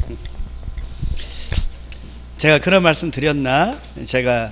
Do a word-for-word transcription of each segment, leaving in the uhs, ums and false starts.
제가 그런 말씀 드렸나? 제가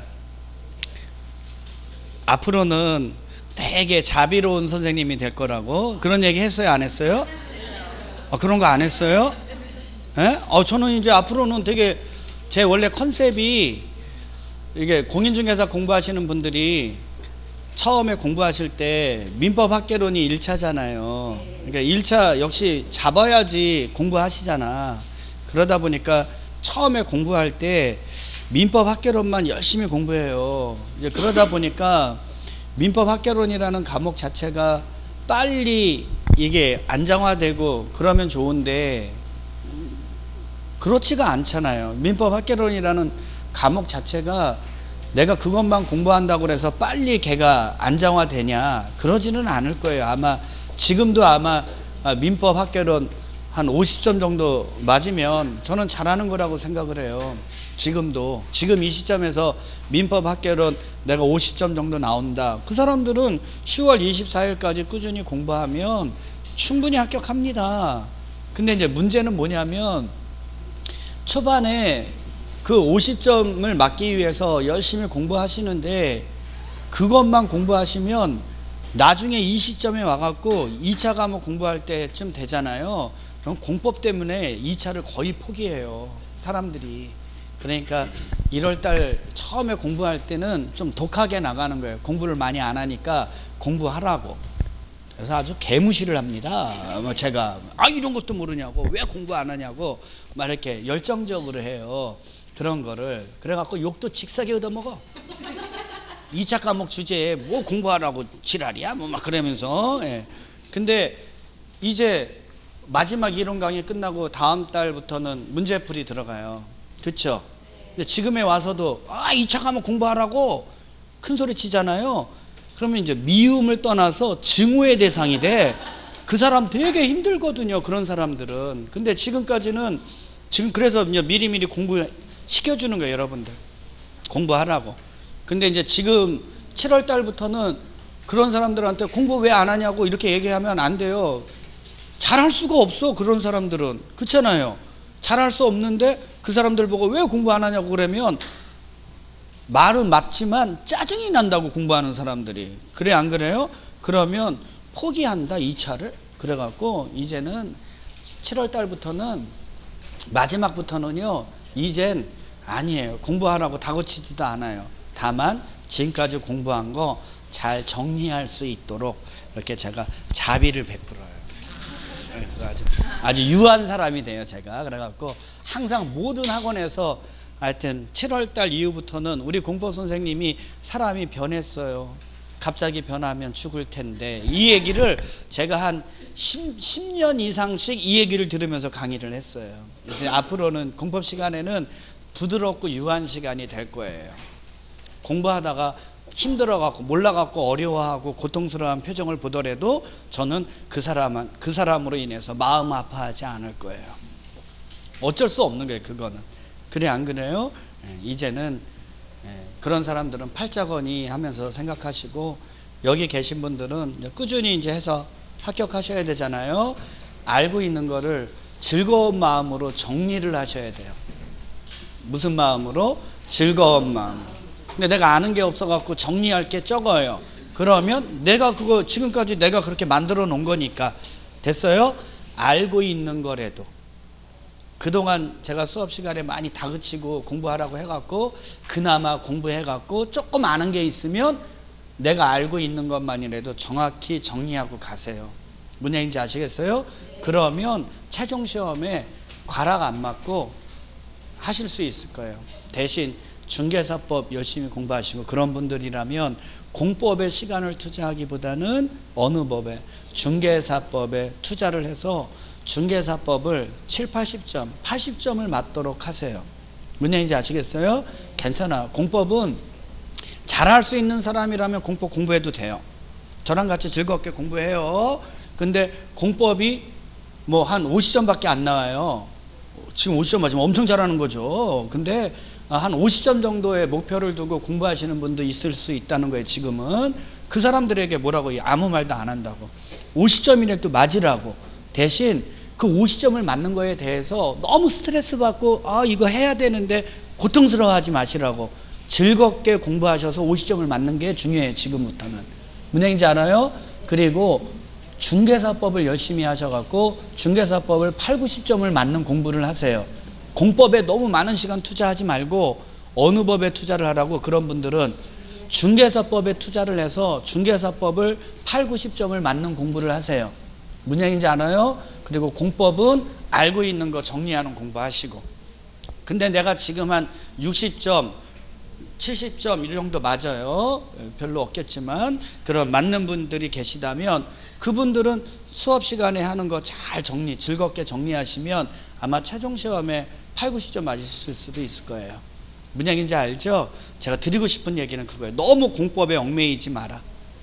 앞으로는 되게 자비로운 선생님이 될 거라고 그런 얘기 했어요? 안 했어요? 아, 그런 거 안 했어요? 예? 어, 저는 이제 앞으로는 되게 제 원래 컨셉이 이게 공인중개사 공부하시는 분들이 처음에 공부하실 때 민법 학개론이 일 차잖아요. 그러니까 일 차 역시 잡아야지 공부하시잖아. 그러다 보니까 처음에 공부할 때 민법 학개론만 열심히 공부해요. 이제 그러다 보니까 민법 학개론이라는 과목 자체가 빨리 이게 안정화되고 그러면 좋은데 그렇지가 않잖아요. 민법 학개론이라는 과목 자체가 내가 그것만 공부한다고 해서 빨리 걔가 안정화되냐? 그러지는 않을 거예요. 아마 지금도 아마 민법 학개론 한 오십 점 정도 맞으면 저는 잘하는 거라고 생각을 해요. 지금도 지금 이 시점에서 민법 학개론 내가 오십 점 정도 나온다. 그 사람들은 시월 이십사일까지 꾸준히 공부하면 충분히 합격합니다. 근데 이제 문제는 뭐냐면 초반에 그 오십 점을 맞기 위해서 열심히 공부하시는데 그것만 공부하시면 나중에 이 시점에 와갖고 이 차 과목 공부할 때쯤 되잖아요. 그럼 공법 때문에 이 차를 거의 포기해요. 사람들이. 그러니까 일월달 처음에 공부할 때는 좀 독하게 나가는 거예요. 공부를 많이 안 하니까 공부하라고. 그래서 아주 개무시를 합니다. 뭐 제가 아 이런 것도 모르냐고 왜 공부 안 하냐고 막 이렇게 열정적으로 해요. 그런 거를 그래갖고 욕도 직사게 얻어먹어. 이 차 과목 주제에 뭐 공부하라고 지랄이야 뭐 막 그러면서. 예. 근데 이제 마지막 이론 강의 끝나고 다음 달부터는 문제풀이 들어가요. 그쵸? 근데 지금에 와서도 아 이 차 과목 공부하라고 큰 소리 치잖아요. 그러면 이제 미움을 떠나서 증오의 대상이 돼. 그 사람 되게 힘들거든요. 그런 사람들은. 근데 지금까지는 지금 그래서 이제 미리미리 공부 시켜주는 거예요. 여러분들 공부하라고. 근데 이제 지금 칠월 달부터는 그런 사람들한테 공부 왜 안 하냐고 이렇게 얘기하면 안 돼요. 잘할 수가 없어. 그런 사람들은. 그렇잖아요. 잘할 수 없는데 그 사람들 보고 왜 공부 안 하냐고 그러면 말은 맞지만 짜증이 난다고. 공부하는 사람들이. 그래 안 그래요? 그러면 포기한다 이 차를. 그래갖고 이제는 칠월 달부터는 마지막부터는요 이젠 아니에요. 공부하라고 다그치지도 않아요. 다만 지금까지 공부한 거 잘 정리할 수 있도록 이렇게 제가 자비를 베풀어요. 그래서 아주, 아주 유한 사람이 돼요 제가. 그래갖고 항상 모든 학원에서 하여튼 칠월 달 이후부터는 우리 공법 선생님이 사람이 변했어요. 갑자기 변하면 죽을 텐데 이 얘기를 제가 한 십 년 이상씩 이 얘기를 들으면서 강의를 했어요. 이제 앞으로는 공법 시간에는 부드럽고 유한 시간이 될 거예요. 공부하다가 힘들어갖고 몰라갖고 어려워하고 고통스러운 표정을 보더라도 저는 그 사람은 그 사람으로 인해서 마음 아파하지 않을 거예요. 어쩔 수 없는 거예요. 그거는. 그래 안 그래요? 예, 이제는 예, 그런 사람들은 팔자거니 하면서 생각하시고 여기 계신 분들은 꾸준히 이제 해서 합격하셔야 되잖아요. 알고 있는 거를 즐거운 마음으로 정리를 하셔야 돼요. 무슨 마음으로? 즐거운 마음. 근데 내가 아는 게 없어갖고 정리할 게 적어요. 그러면 내가 그거 지금까지 내가 그렇게 만들어 놓은 거니까 됐어요? 알고 있는 거라도 그동안 제가 수업 시간에 많이 다그치고 공부하라고 해갖고 그나마 공부해갖고 조금 아는 게 있으면 내가 알고 있는 것만이라도 정확히 정리하고 가세요. 뭔 얘기인지 아시겠어요? 그러면 최종 시험에 과락 안 맞고 하실 수 있을 거예요. 대신 중개사법 열심히 공부하시고 그런 분들이라면 공법에 시간을 투자하기보다는 어느 법에? 중개사법에 투자를 해서 중개사법을 칠, 팔십 점, 팔십 점을 맞도록 하세요. 뭔 얘기인지 아시겠어요? 괜찮아. 공법은 잘할 수 있는 사람이라면 공법 공부해도 돼요. 저랑 같이 즐겁게 공부해요. 근데 공법이 뭐 한 오십 점밖에 안 나와요. 지금 오십 점 맞으면 엄청 잘하는 거죠. 근데 한 오십 점 정도의 목표를 두고 공부하시는 분도 있을 수 있다는 거예요. 지금은 그 사람들에게 뭐라고 아무 말도 안 한다고. 오십 점이라도 맞으라고. 대신 그 오십 점을 맞는 거에 대해서 너무 스트레스 받고 아 이거 해야 되는데 고통스러워하지 마시라고. 즐겁게 공부하셔서 오십 점을 맞는 게 중요해요. 지금부터는. 무슨 얘기인지 알아요? 그리고 중개사법을 열심히 하셔갖고 중개사법을 팔, 구십 점을 맞는 공부를 하세요. 공법에 너무 많은 시간 투자하지 말고 어느 법에 투자를 하라고. 그런 분들은 중개사법에 투자를 해서 중개사법을 팔, 구십 점을 맞는 공부를 하세요. 무슨 얘기인지 알아요? 그리고 공법은 알고 있는 거 정리하는 공부하시고. 근데 내가 지금 한 육십 점, 칠십 점 이 정도 맞아요. 별로 없겠지만 그런 맞는 분들이 계시다면 그분들은 수업 시간에 하는 거 잘 정리, 즐겁게 정리하시면 아마 최종 시험에 팔, 구십 점 맞으실 수도 있을 거예요. 무슨 얘기인지 알죠? 제가 드리고 싶은 얘기는 그거예요. 너무 공법에 얽매이지 마라.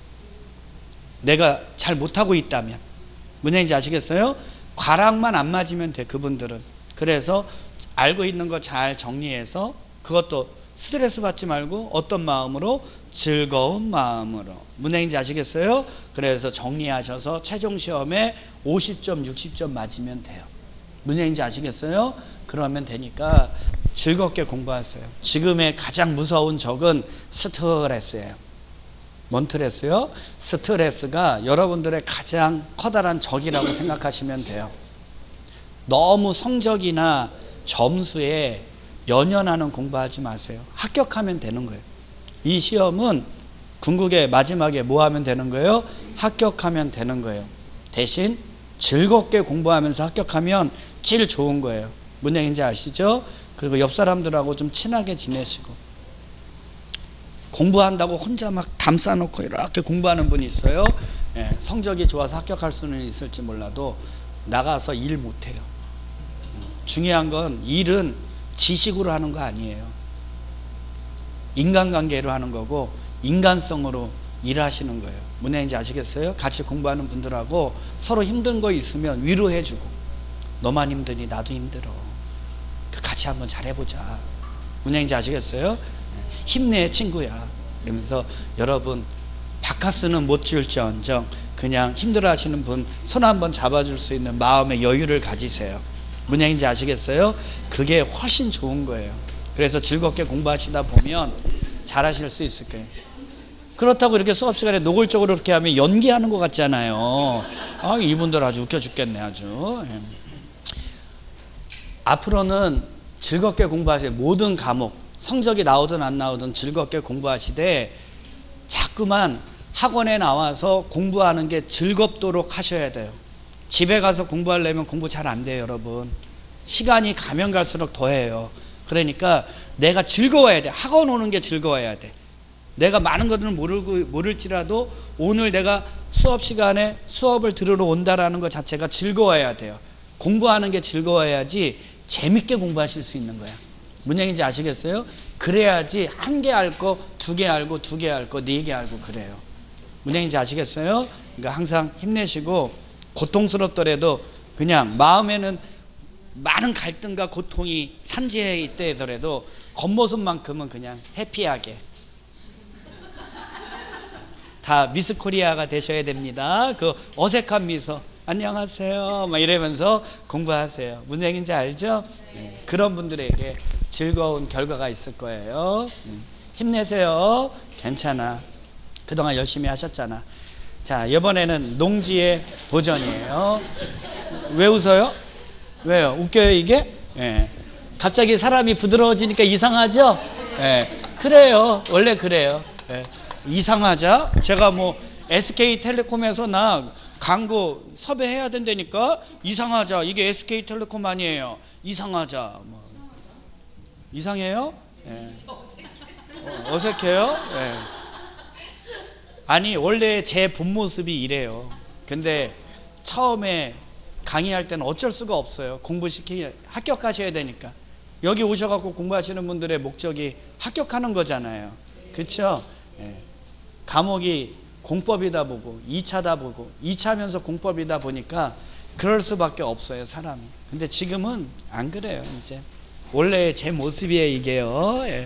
내가 잘 못하고 있다면. 무슨 얘기인지 아시겠어요? 과락만 안 맞으면 돼, 그분들은. 그래서 알고 있는 거 잘 정리해서 그것도 스트레스 받지 말고 어떤 마음으로? 즐거운 마음으로. 무슨 얘기인지 아시겠어요? 그래서 정리하셔서 최종 시험에 오십 점, 육십 점 맞으면 돼요. 무슨 얘기인지 아시겠어요? 그러면 되니까 즐겁게 공부하세요. 지금의 가장 무서운 적은 스트레스예요. 뭔 스트레스요? 스트레스가 여러분들의 가장 커다란 적이라고 생각하시면 돼요. 너무 성적이나 점수에 연연하는 공부하지 마세요. 합격하면 되는 거예요. 이 시험은 궁극의 마지막에 뭐 하면 되는 거예요? 합격하면 되는 거예요. 대신 즐겁게 공부하면서 합격하면 제일 좋은 거예요. 무슨 얘기인지 아시죠? 그리고 옆 사람들하고 좀 친하게 지내시고. 공부한다고 혼자 막 담싸놓고 이렇게 공부하는 분이 있어요. 예, 성적이 좋아서 합격할 수는 있을지 몰라도 나가서 일 못해요. 중요한 건 일은 지식으로 하는 거 아니에요. 인간관계로 하는 거고 인간성으로 일하시는 거예요. 무슨 얘기인지 아시겠어요? 같이 공부하는 분들하고 서로 힘든 거 있으면 위로해주고 너만 힘드니 나도 힘들어. 같이 한번 잘해보자. 무슨 얘기인지 아시겠어요? 힘내 친구야. 이러면서 여러분 바카스는 못 지을지언정 그냥 힘들어하시는 분 손 한번 잡아줄 수 있는 마음의 여유를 가지세요. 무슨 얘기인지 아시겠어요? 그게 훨씬 좋은 거예요. 그래서 즐겁게 공부하시다 보면 잘하실 수 있을 거예요. 그렇다고 이렇게 수업 시간에 노골적으로 이렇게 하면 연기하는 것 같잖아요. 아, 이분들 아주 웃겨 죽겠네 아주. 앞으로는 즐겁게 공부하세요. 모든 과목 성적이 나오든 안 나오든 즐겁게 공부하시되 자꾸만 학원에 나와서 공부하는 게 즐겁도록 하셔야 돼요. 집에 가서 공부하려면 공부 잘 안 돼요, 여러분. 시간이 가면 갈수록 더해요. 그러니까 내가 즐거워야 돼. 학원 오는 게 즐거워야 돼. 내가 많은 것들은 모르고, 모를지라도 오늘 내가 수업 시간에 수업을 들으러 온다라는 것 자체가 즐거워야 돼요. 공부하는 게 즐거워야지 재밌게 공부하실 수 있는 거야. 무슨 얘기인지 아시겠어요? 그래야지 한 개 알고 두 개 알고 두 개 알고 네 개 알고 그래요. 무슨 얘기인지 아시겠어요? 그러니까 항상 힘내시고 고통스럽더라도 그냥 마음에는 많은 갈등과 고통이 산재해 있더라도 겉모습만큼은 그냥 해피하게 다 미스 코리아가 되셔야 됩니다. 그 어색한 미소 안녕하세요 막 이러면서 공부하세요. 무슨 얘기인지 알죠? 네. 그런 분들에게 즐거운 결과가 있을 거예요. 음. 힘내세요. 괜찮아. 그동안 열심히 하셨잖아. 자, 이번에는 농지의 도전이에요. 왜 웃어요? 왜요? 웃겨요 이게? 예. 갑자기 사람이 부드러워지니까 이상하죠? 예. 그래요. 원래 그래요. 예. 이상하자? 제가 뭐 에스케이텔레콤에서 나 광고 섭외해야 된다니까 이상하자. 이게 에스케이텔레콤 아니에요. 이상하자. 뭐. 이상해요? 예. 어, 어색해요? 예. 아니 원래 제 본 모습이 이래요. 근데 처음에 강의할 때는 어쩔 수가 없어요. 공부시키 합격하셔야 되니까. 여기 오셔갖고 공부하시는 분들의 목적이 합격하는 거잖아요. 그렇죠? 예. 과목이 공법이다 보고 이 차다 보고 이 차면서 공법이다 보니까 그럴 수밖에 없어요 사람이. 근데 지금은 안 그래요. 이제 원래 제 모습이에요 이게요. 예.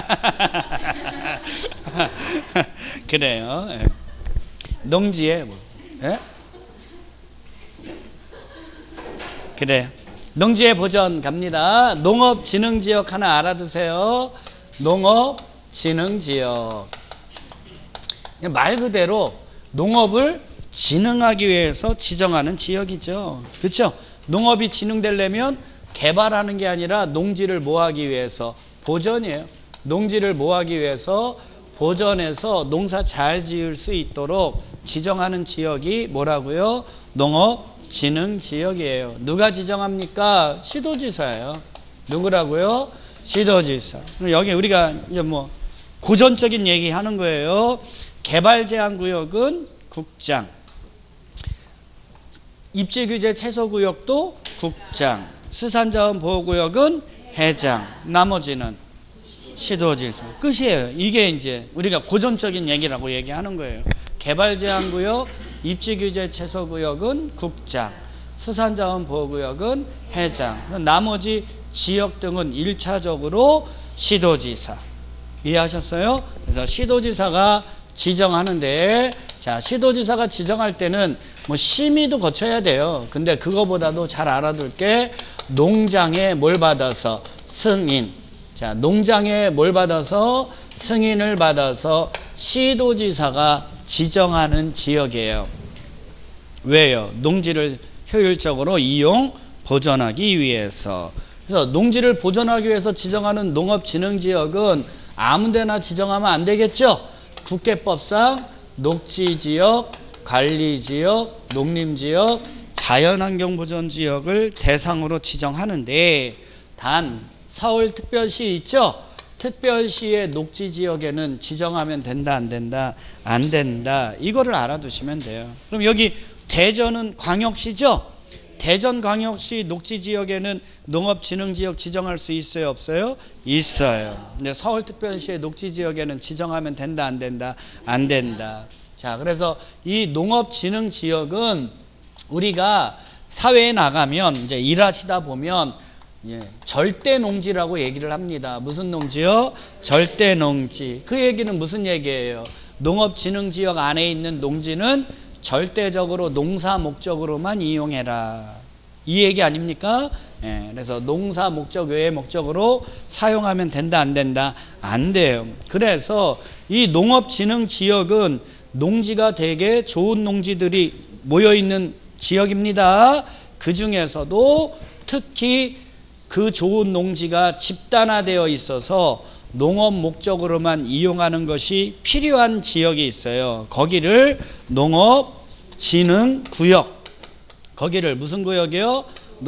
그래요. 예. 농지에 뭐. 예? 그래. 농지의 보전 갑니다. 농업진흥지역 하나 알아두세요. 농업진흥지역. 말 그대로 농업을 진흥하기 위해서 지정하는 지역이죠. 그렇죠? 농업이 진흥되려면 개발하는 게 아니라 농지를 뭐하기 위해서? 보전이에요. 농지를 뭐하기 위해서? 보전해서 농사 잘 지을 수 있도록 지정하는 지역이 뭐라고요? 농업진흥지역이에요. 누가 지정합니까? 시도지사예요. 누구라고요? 시도지사. 여기 우리가 이제 뭐 고전적인 얘기 하는 거예요. 개발제한구역은 국장, 입지규제 최소구역도 국장, 수산자원보호구역은 해장, 나머지는 시도지사. 끝이에요. 이게 이제 우리가 고전적인 얘기라고 얘기하는 거예요. 개발제한구역, 입지규제 최소구역은 국장, 수산자원보호구역은 해장, 나머지 지역 등은 일차적으로 시도지사. 이해하셨어요? 그래서 시도지사가 지정하는데, 자, 시도지사가 지정할 때는 뭐 심의도 거쳐야 돼요. 근데 그거보다도 잘 알아둘 게 농장에 뭘 받아서? 승인. 자, 농장에 뭘 받아서? 승인을 받아서 시도지사가 지정하는 지역이에요. 왜요? 농지를 효율적으로 이용, 보존하기 위해서. 그래서 농지를 보존하기 위해서 지정하는 농업진흥지역은 아무데나 지정하면 안 되겠죠? 국계법상 녹지지역, 관리지역, 농림지역, 자연환경보전지역을 대상으로 지정하는데, 단 서울특별시 있죠? 특별시의 녹지지역에는 지정하면 된다, 안 된다? 안 된다. 이거를 알아두시면 돼요. 그럼 여기 대전은 광역시죠? 대전광역시 녹지지역에는 농업진흥지역 지정할 수 있어요, 없어요? 있어요. 근데 서울특별시의 녹지지역에는 지정하면 된다, 안 된다? 안 된다. 자, 그래서 이 농업진흥지역은 우리가 사회에 나가면 이제 일하시다 보면 예, 절대농지라고 얘기를 합니다. 무슨 농지요? 절대농지. 그 얘기는 무슨 얘기예요? 농업진흥지역 안에 있는 농지는 절대적으로 농사 목적으로만 이용해라. 이 얘기 아닙니까? 예, 그래서 농사 목적 외의 목적으로 사용하면 된다, 안 된다? 안 돼요. 그래서 이 농업진흥지역은 농지가 되게 좋은 농지들이 모여있는 지역입니다. 그 중에서도 특히 그 좋은 농지가 집단화되어 있어서 농업 목적으로만 이용하는 것이 필요한 지역이 있어요. 거기를 농업진흥구역, 거기를 무슨 구역이요?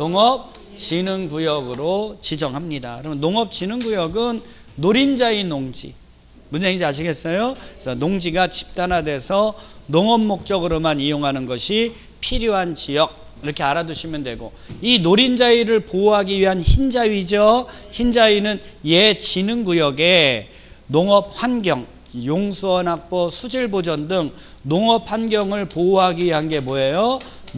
농업진흥구역으로 지정합니다. 그러면 농업진흥구역은 노린자의 농지, 무슨 얘기인지 아시겠어요? 그래서 농지가 집단화돼서 농업 목적으로만 이용하는 것이 필요한 지역, 이렇게 알아두시면 되고, 이 노린자위를 보호하기 위한 흰자위죠. 흰자위는 얘 진흥구역에 농업환경, 용수원 확보, 수질보전 등 농업환경을 보호하기 위한 게 뭐예요?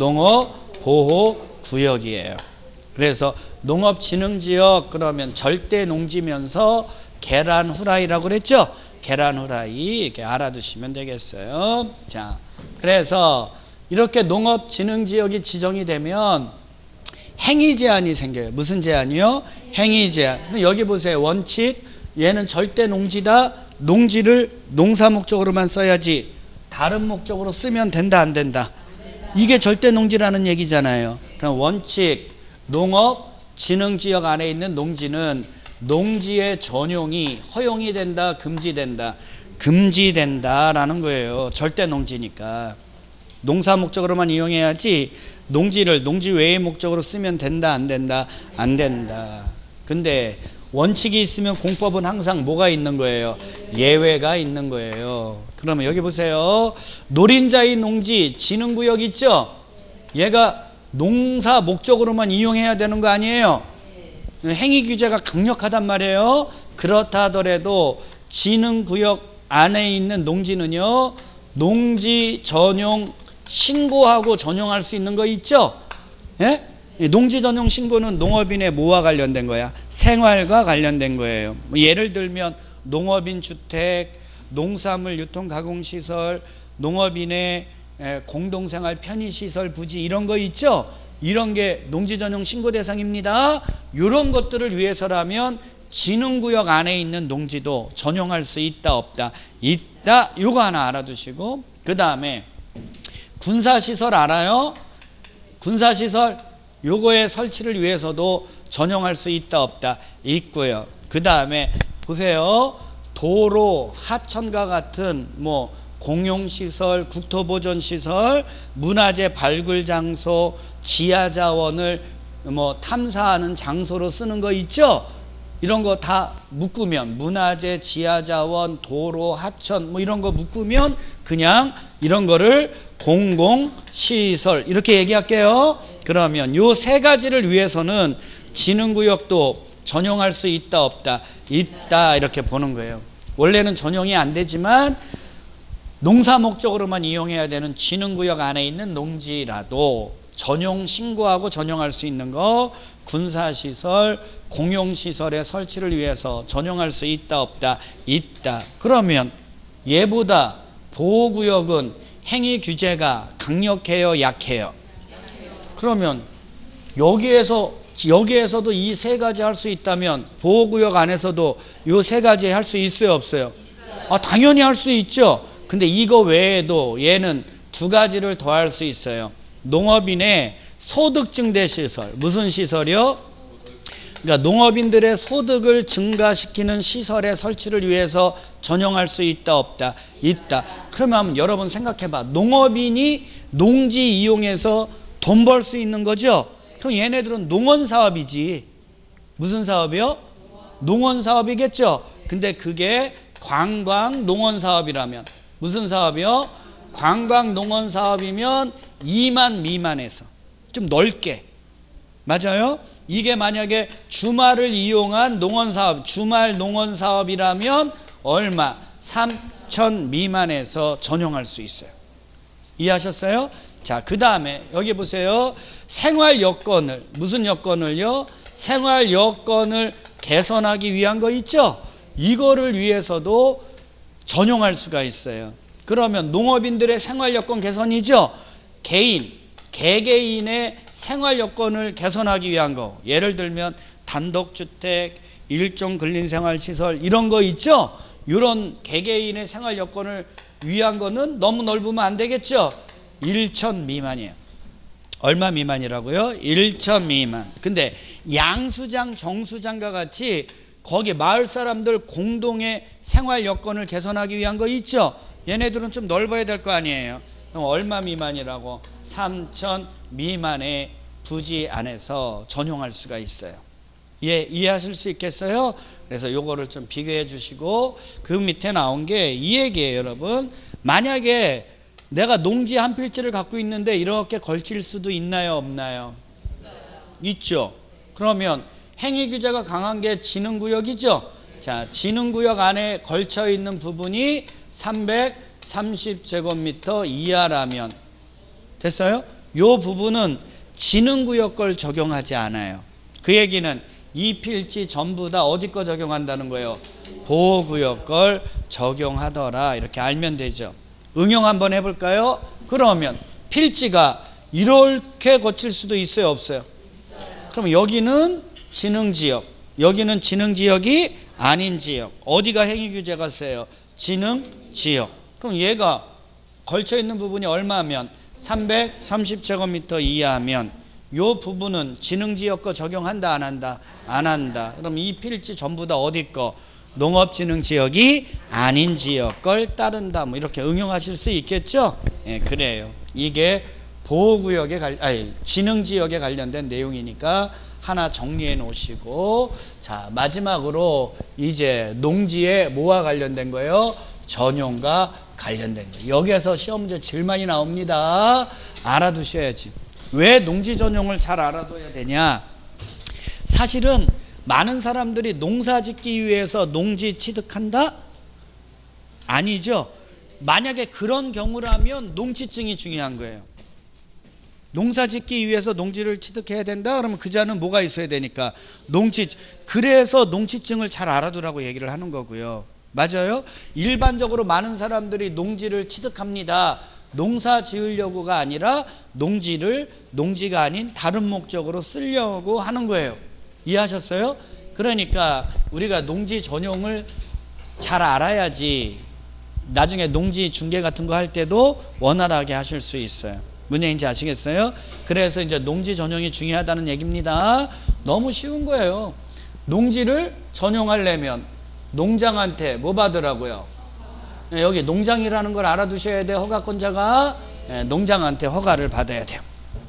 농업보호구역이에요. 그래서 농업진흥지역 그러면 절대농지면서 계란 후라이라고 그랬죠? 계란 후라이 이렇게 알아두시면 되겠어요. 자, 그래서 이렇게 농업진흥지역이 지정이 되면 행위 제한이 생겨요. 무슨 제한이요? 행위 제한. 여기 보세요. 원칙, 얘는 절대 농지다. 농지를 농사 목적으로만 써야지 다른 목적으로 쓰면 된다, 안 된다? 이게 절대 농지라는 얘기잖아요. 그럼 원칙, 농업진흥지역 안에 있는 농지는 농지의 전용이 허용이 된다, 금지된다? 금지된다라는 거예요. 절대 농지니까. 농사 목적으로만 이용해야지 농지를 농지 외의 목적으로 쓰면 된다, 안 된다? 안 된다. 근데 원칙이 있으면 공법은 항상 뭐가 있는 거예요? 예외가 있는 거예요. 그러면 여기 보세요. 노린자의 농지 진흥구역 있죠? 얘가 농사 목적으로만 이용해야 되는 거 아니에요? 행위 규제가 강력하단 말이에요. 그렇다 하더라도 진흥구역 안에 있는 농지는요, 농지 전용 신고하고 전용할 수 있는 거 있죠? 예? 농지 전용 신고는 농업인의 뭐와 관련된 거야? 생활과 관련된 거예요. 뭐 예를 들면 농업인 주택, 농산물 유통 가공시설, 농업인의 공동생활 편의시설 부지 이런 거 있죠? 이런 게 농지 전용 신고 대상입니다. 이런 것들을 위해서라면 진흥구역 안에 있는 농지도 전용할 수 있다 없다? 있다. 이거 하나 알아두시고, 그 다음에 군사시설 알아요? 군사시설 요거의 설치를 위해서도 전용할 수 있다 없다? 있고요. 그 다음에 보세요. 도로, 하천과 같은 뭐 공용시설, 국토보존시설, 문화재 발굴장소, 지하자원을 뭐 탐사하는 장소로 쓰는 거 있죠? 이런 거 다 묶으면 문화재, 지하자원, 도로, 하천 뭐 이런 거 묶으면 그냥 이런 거를 공공시설 이렇게 얘기할게요. 그러면 요 세 가지를 위해서는 진흥구역도 전용할 수 있다 없다? 있다 이렇게 보는 거예요. 원래는 전용이 안 되지만 농사 목적으로만 이용해야 되는 진흥구역 안에 있는 농지라도 전용 신고하고 전용할 수 있는 거 군사시설, 공용시설의 설치를 위해서 전용할 수 있다 없다? 있다. 그러면 얘보다 보호구역은 행위 규제가 강력해요 약해요? 그러면 여기에서 여기에서도 이 세 가지 할 수 있다면 보호구역 안에서도 이 세 가지 할 수 있어요 없어요? 아, 당연히 할 수 있죠. 근데 이거 외에도 얘는 두 가지를 더 할 수 있어요. 농업인의 소득 증대 시설. 무슨 시설이요? 그러니까 농업인들의 소득을 증가시키는 시설의 설치를 위해서 전용할 수 있다 없다? 있다. 그러면 여러분 생각해봐. 농업인이 농지 이용해서 돈 벌 수 있는 거죠? 그럼 얘네들은 농원사업이지. 무슨 사업이요? 농원사업이겠죠? 근데 그게 관광농원사업이라면 무슨 사업이요? 관광농원사업이면 이만 미만에서 좀 넓게, 맞아요? 이게 만약에 주말을 이용한 농원사업, 주말 농원사업이라면 얼마? 삼천 미만에서 전용할 수 있어요. 이해하셨어요? 자, 그 다음에 여기 보세요. 생활 여건을, 무슨 여건을요? 생활 여건을 개선하기 위한 거 있죠? 이거를 위해서도 전용할 수가 있어요. 그러면 농업인들의 생활 여건 개선이죠? 개인, 개개인의 생활 여건을 개선하기 위한 거. 예를 들면 단독주택, 일종 근린생활시설 이런 거 있죠? 이런 개개인의 생활 여건을 위한 거는 너무 넓으면 안 되겠죠? 천 미만이에요. 얼마 미만이라고요? 천 미만. 근데 양수장, 정수장과 같이 거기 마을 사람들 공동의 생활 여건을 개선하기 위한 거 있죠? 얘네들은 좀 넓어야 될 거 아니에요? 그럼 얼마 미만이라고? 삼천 미만의 부지 안에서 전용할 수가 있어요. 예, 이해하실 수 있겠어요? 그래서 요거를 좀 비교해 주시고, 그 밑에 나온 게 이 얘기예요, 여러분. 만약에 내가 농지 한 필지를 갖고 있는데 이렇게 걸칠 수도 있나요, 없나요? 있죠. 그러면 행위 규제가 강한 게 진흥구역이죠. 자, 진흥구역 안에 걸쳐 있는 부분이 삼백삼십 제곱미터 이하라면 됐어요? 요 부분은 진흥구역 걸 적용하지 않아요. 그 얘기는 이 필지 전부 다 어디 거 적용한다는 거예요? 보호구역 걸 적용하더라. 이렇게 알면 되죠. 응용 한번 해볼까요? 그러면 필지가 이렇게 거칠 수도 있어요 없어요? 그럼 여기는 진흥지역, 여기는 진흥지역이 아닌 지역. 어디가 행위규제가 세요? 진흥지역. 그럼 얘가 걸쳐있는 부분이 얼마면? 삼백삼십 제곱미터 이하면 요 부분은 진흥지역 거 적용한다 안 한다? 안 한다. 그럼 이 필지 전부 다 어디 거? 농업진흥지역이 아닌 지역 걸 따른다. 뭐 이렇게 응용하실 수 있겠죠? 예, 그래요. 이게 보호구역에 관, 아니, 진흥지역에 관련된 내용이니까 하나 정리해 놓으시고, 자, 마지막으로 이제 농지에 뭐와 관련된 거예요? 전용과 관련된 거예요. 여기에서 시험 문제 제일 많이 나옵니다. 알아두셔야지. 왜 농지 전용을 잘 알아둬야 되냐? 사실은 많은 사람들이 농사 짓기 위해서 농지 취득한다? 아니죠. 만약에 그런 경우라면 농지증이 중요한 거예요. 농사 짓기 위해서 농지를 취득해야 된다? 그러면 그자는 뭐가 있어야 되니까? 농지. 그래서 농지증을 잘 알아두라고 얘기를 하는 거고요. 맞아요? 일반적으로 많은 사람들이 농지를 취득합니다. 농사 지으려고가 아니라 농지를 농지가 아닌 다른 목적으로 쓰려고 하는 거예요. 이해하셨어요? 그러니까 우리가 농지 전용을 잘 알아야지 나중에 농지 중개 같은 거 할 때도 원활하게 하실 수 있어요. 무슨 얘기인지 아시겠어요? 그래서 이제 농지 전용이 중요하다는 얘기입니다. 너무 쉬운 거예요. 농지를 전용하려면 농장한테 뭐 받으라고요? 여기 농장이라는 걸 알아두셔야 돼요. 허가권자가 농장한테 허가를 받아야 돼요.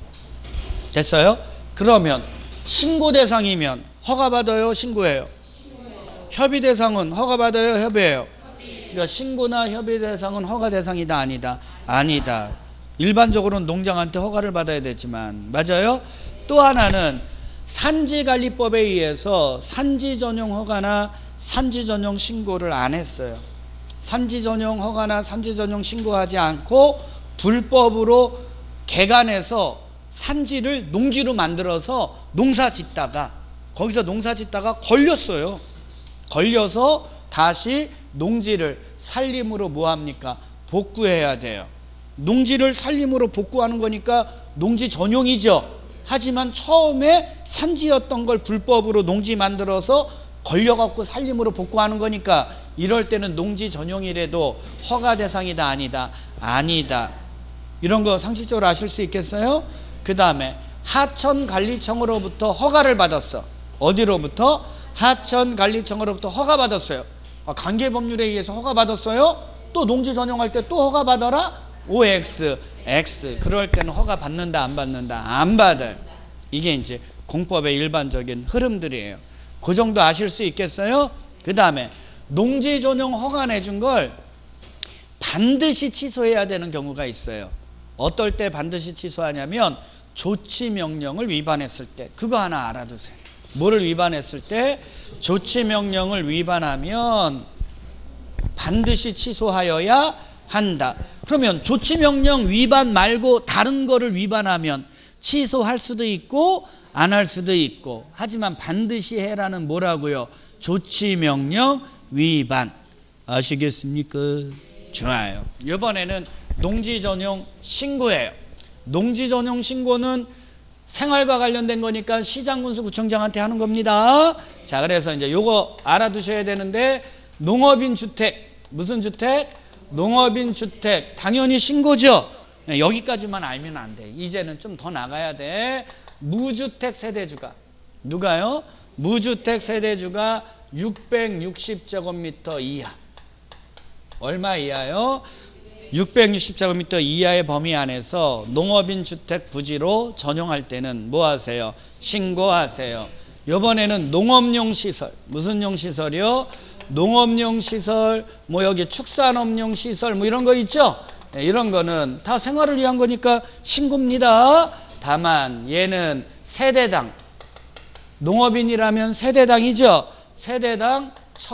됐어요? 그러면 신고 대상이면 허가받아요? 신고해요? 협의 대상은 허가받아요? 협의해요? 그러니까 신고나 협의 대상은 허가 대상이다? 아니다? 아니다. 일반적으로는 농장한테 허가를 받아야 되지만 맞아요? 또 하나는 산지관리법에 의해서 산지 전용 허가나 산지 전용 신고를 안 했어요. 산지 전용 허가나 산지 전용 신고하지 않고 불법으로 개간해서 산지를 농지로 만들어서 농사 짓다가 거기서 농사 짓다가 걸렸어요. 걸려서 다시 농지를 산림으로 뭐합니까? 복구해야 돼요. 농지를 산림으로 복구하는 거니까 농지 전용이죠. 하지만 처음에 산지였던 걸 불법으로 농지 만들어서 걸려갖고 산림으로 복구하는 거니까 이럴 때는 농지 전용이라도 허가 대상이다? 아니다? 아니다. 이런 거 상식적으로 아실 수 있겠어요? 그 다음에 하천관리청으로부터 허가를 받았어. 어디로부터? 하천관리청으로부터 허가 받았어요. 아, 관계법률에 의해서 허가 받았어요? 또 농지 전용할 때 또 허가 받아라? 오엑스, X. 그럴 때는 허가 받는다? 안 받는다? 안 받아요. 이게 이제 공법의 일반적인 흐름들이에요. 그 정도 아실 수 있겠어요? 그 다음에 농지 전용 허가 내준 걸 반드시 취소해야 되는 경우가 있어요. 어떨 때 반드시 취소하냐면 조치명령을 위반했을 때. 그거 하나 알아두세요. 뭐를 위반했을 때? 조치명령을 위반하면 반드시 취소하여야 한다. 그러면 조치명령 위반 말고 다른 거를 위반하면 취소할 수도 있고 안 할 수도 있고, 하지만 반드시 해라는 뭐라고요? 조치명령 위반. 아시겠습니까? 좋아요. 이번에는 농지 전용 신고예요. 농지 전용 신고는 생활과 관련된 거니까 시장군수 구청장한테 하는 겁니다. 자, 그래서 이제 요거 알아두셔야 되는데, 농업인 주택, 무슨 주택? 농업인 주택, 당연히 신고죠. 네, 여기까지만 알면 안 돼. 이제는 좀 더 나가야 돼. 무주택 세대주가, 누가요? 무주택 세대주가 육백육십 제곱미터 이하. 얼마 이하요? 육백육십 제곱미터 이하의 범위 안에서 농업인 주택 부지로 전용할 때는 뭐 하세요? 신고하세요. 이번에는 농업용 시설. 무슨 용 시설이요? 농업용 시설, 뭐 여기 축산업용 시설, 뭐 이런 거 있죠? 네, 이런 거는 다 생활을 위한 거니까 신고입니다. 다만 얘는 세대당, 농업인이라면 세대당이죠? 세대당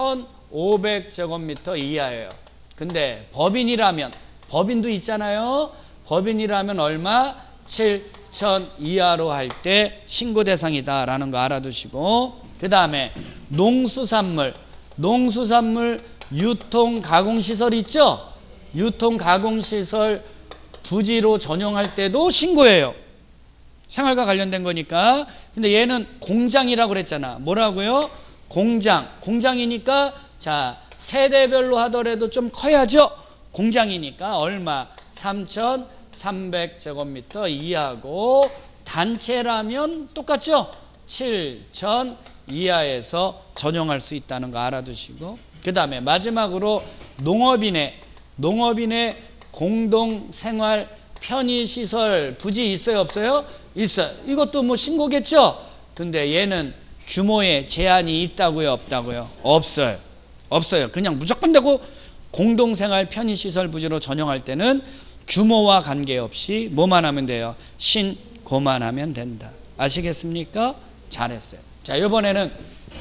천오백 제곱미터 이하예요. 근데 법인이라면, 법인도 있잖아요. 법인이라면 얼마? 칠천 이하로 할 때 신고 대상이다라는 거 알아두시고, 그 다음에 농수산물, 농수산물 유통 가공시설 있죠? 유통 가공시설 부지로 전용할 때도 신고해요. 생활과 관련된 거니까. 근데 얘는 공장이라고 그랬잖아. 뭐라고요? 공장. 공장이니까 자, 세대별로 하더라도 좀 커야죠. 공장이니까 얼마? 삼천삼백 제곱미터 이하고, 단체라면 똑같죠? 칠천 이하에서 전용할 수 있다는 거 알아두시고, 그 다음에 마지막으로 농업인의 농업인의 공동생활 편의시설 부지 있어요? 없어요? 있어요. 이것도 뭐 신고겠죠? 근데 얘는 규모에 제한이 있다고요? 없다고요? 없어요. 없어요. 그냥 무조건 되고, 공동생활 편의시설 부지로 전용할 때는 규모와 관계없이 뭐만 하면 돼요? 신고만 하면 된다. 아시겠습니까? 잘했어요. 자, 이번에는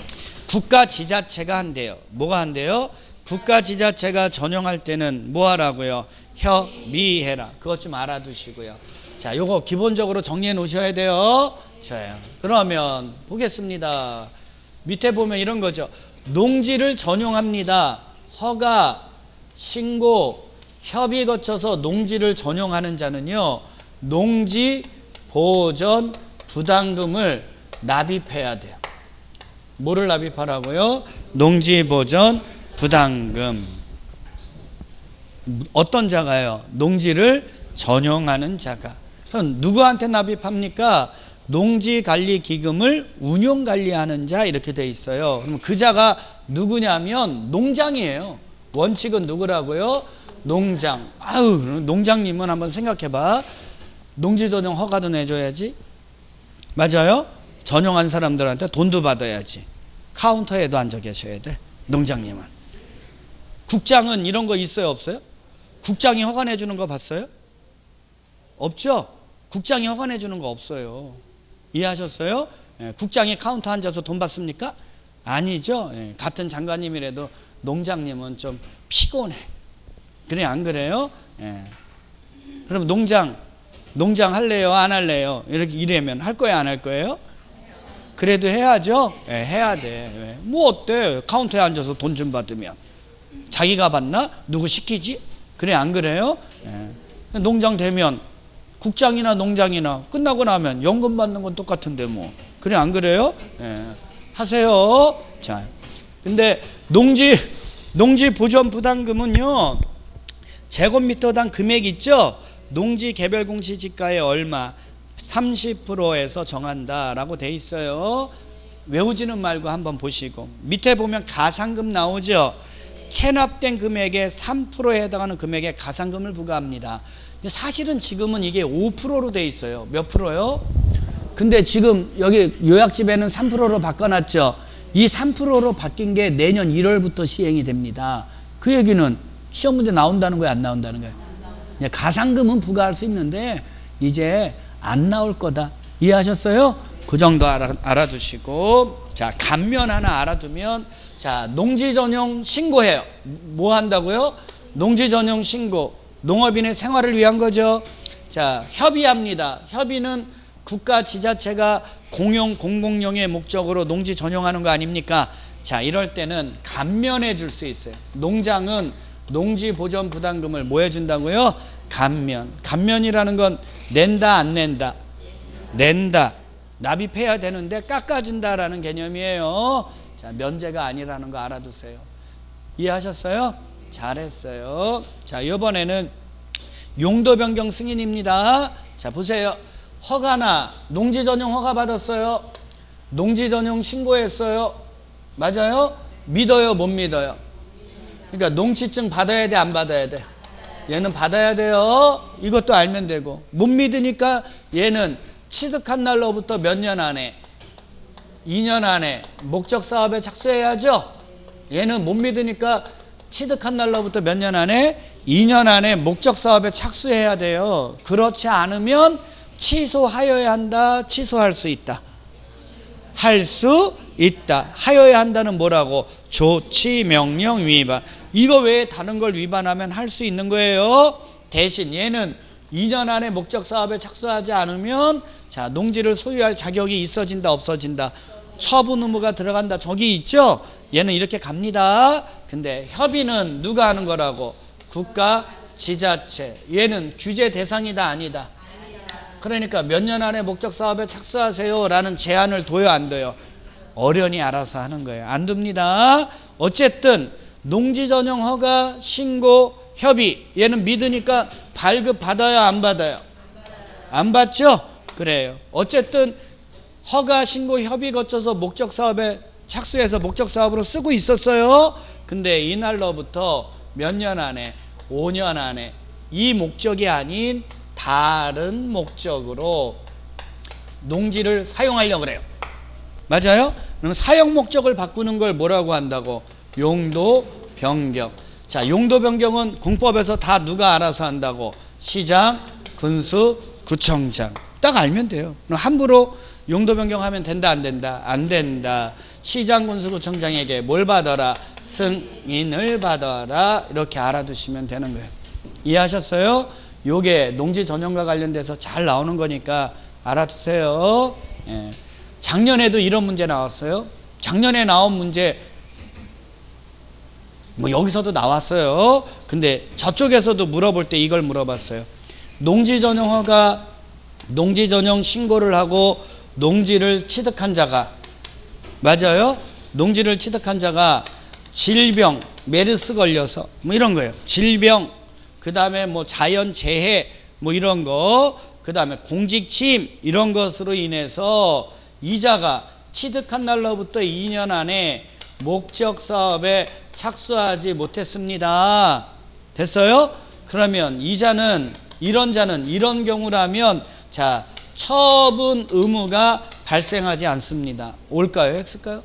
국가지자체가 한대요. 뭐가 한대요? 국가지자체가 전용할 때는 뭐 하라고요? 협의해라. 그것 좀 알아두시고요. 자, 요거 기본적으로 정리해 놓으셔야 돼요. 좋아요. 그러면 보겠습니다. 밑에 보면 이런 거죠. 농지를 전용합니다. 허가, 신고, 협의 거쳐서 농지를 전용하는 자는요, 농지 보전 부담금을 납입해야 돼요. 뭐를 납입하라고요? 농지 보전 부담금. 어떤 자가요? 농지를 전용하는 자가. 그럼 누구한테 납입합니까? 농지관리기금을 운용관리하는 자, 이렇게 돼 있어요. 그럼 그 자가 누구냐면 농장이에요. 원칙은 누구라고요? 농장. 아유, 농장님은 한번 생각해봐. 농지 전용 허가도 내줘야지. 맞아요? 전용한 사람들한테 돈도 받아야지. 카운터에도 앉아 계셔야 돼. 농장님은. 국장은 이런 거 있어요, 없어요? 국장이 허가 내주는 거 봤어요? 없죠? 국장이 허가 내주는 거 없어요. 이해하셨어요? 예, 국장이 카운터 앉아서 돈 받습니까? 아니죠. 예, 같은 장관님이라도 농장님은 좀 피곤해. 그래, 안 그래요? 예. 그럼 농장, 농장 할래요? 안 할래요? 이렇게 이래면 할 거예요? 안 할 거예요? 그래도 해야죠? 예, 해야 돼. 예. 뭐 어때? 카운터에 앉아서 돈 좀 받으면. 자기가 받나? 누구 시키지? 그래, 안 그래요? 예. 농장 되면 국장이나 농장이나 끝나고 나면 연금 받는 건 똑같은데 뭐. 그래, 안 그래요? 예. 하세요. 자, 근데 농지 농지 보전 부담금은요, 제곱미터당 금액 있죠? 농지 개별 공시지가의 얼마 삼십 퍼센트에서 정한다라고 돼 있어요. 외우지는 말고 한번 보시고, 밑에 보면 가산금 나오죠? 체납된 금액의 삼 퍼센트에 해당하는 금액에 가산금을 부과합니다. 근데 사실은 지금은 이게 오 퍼센트로 돼 있어요. 몇 프로요? 근데 지금 여기 요약집에는 삼 퍼센트로 바꿔놨죠. 이 삼 퍼센트로 바뀐 게 내년 일월부터 시행이 됩니다. 그 얘기는 시험 문제 나온다는 거예요, 안 나온다는 거예요? 가산금은 부과할 수 있는데 이제 안 나올 거다. 이해하셨어요? 그 정도 알아, 알아두시고, 자, 감면 하나 알아두면, 자, 농지 전용 신고해요. 뭐 한다고요? 농지 전용 신고. 농업인의 생활을 위한 거죠. 자, 협의합니다. 협의는 국가 지자체가 공용 공공용의 목적으로 농지 전용하는 거 아닙니까? 자, 이럴 때는 감면해 줄 수 있어요. 농장은 농지 보전 부담금을 뭐 해준다고요? 감면. 감면이라는 건 낸다, 안 낸다? 낸다. 납입해야 되는데 깎아준다라는 개념이에요. 자, 면제가 아니라는 거 알아두세요. 이해하셨어요? 잘했어요. 자, 이번에는 용도 변경 승인입니다. 자, 보세요. 허가나 농지 전용 허가 받았어요. 농지 전용 신고했어요. 맞아요? 믿어요, 못 믿어요? 그러니까 농지증 받아야 돼, 안 받아야 돼? 얘는 받아야 돼요. 이것도 알면 되고. 못 믿으니까 얘는 취득한 날로부터 몇 년 안에, 이 년 안에 목적 사업에 착수해야죠. 얘는 못 믿으니까 취득한 날로부터 몇 년 안에, 이 년 안에 목적 사업에 착수해야 돼요. 그렇지 않으면 취소하여야 한다, 취소할 수 있다. 할 수 있다. 하여야 한다는 뭐라고? 조치 명령 위반. 이거 외에 다른 걸 위반하면 할 수 있는 거예요. 대신 얘는 이 년 안에 목적 사업에 착수하지 않으면, 자, 농지를 소유할 자격이 있어진다, 없어진다? 처분 의무가 들어간다. 저기 있죠? 얘는 이렇게 갑니다. 근데 협의는 누가 하는 거라고? 국가, 지자체. 얘는 규제 대상이다, 아니다? 그러니까 몇 년 안에 목적 사업에 착수하세요 라는 제한을 둬요, 안 둬요? 어련히 알아서 하는 거예요. 안 둡니다. 어쨌든 농지 전용 허가, 신고, 협의. 얘는 믿으니까 발급 받아요, 안 받아요? 안 받죠? 그래요. 어쨌든 허가, 신고, 협의 거쳐서 목적 사업에 착수해서 목적 사업으로 쓰고 있었어요. 근데 이날로부터 몇 년 안에, 오 년 안에 이 목적이 아닌 다른 목적으로 농지를 사용하려고 그래요. 맞아요? 그럼 사용 목적을 바꾸는 걸 뭐라고 한다고? 용도 변경. 자, 용도 변경은 공법에서 다 누가 알아서 한다고? 시장, 군수, 구청장. 딱 알면 돼요. 그럼 함부로 용도 변경하면 된다, 안 된다? 안 된다. 시장, 군수, 구청장에게 뭘 받아라? 승인을 받아라. 이렇게 알아두시면 되는 거예요. 이해하셨어요? 요게 농지 전용과 관련돼서 잘 나오는 거니까 알아두세요. 예. 작년에도 이런 문제 나왔어요. 작년에 나온 문제 뭐 여기서도 나왔어요. 근데 저쪽에서도 물어볼 때 이걸 물어봤어요. 농지 전용 허가, 농지 전용 신고를 하고 농지를 취득한 자가, 맞아요? 농지를 취득한 자가 질병, 메르스 걸려서 뭐 이런 거예요. 질병, 그 다음에 뭐 자연재해 뭐 이런 거, 그 다음에 공직침 이런 것으로 인해서 이자가 취득한 날로부터 이 년 안에 목적 사업에 착수하지 못했습니다. 됐어요? 그러면 이자는, 이런 자는 이런 경우라면 자, 처분 의무가 발생하지 않습니다. 올까요? X일까요?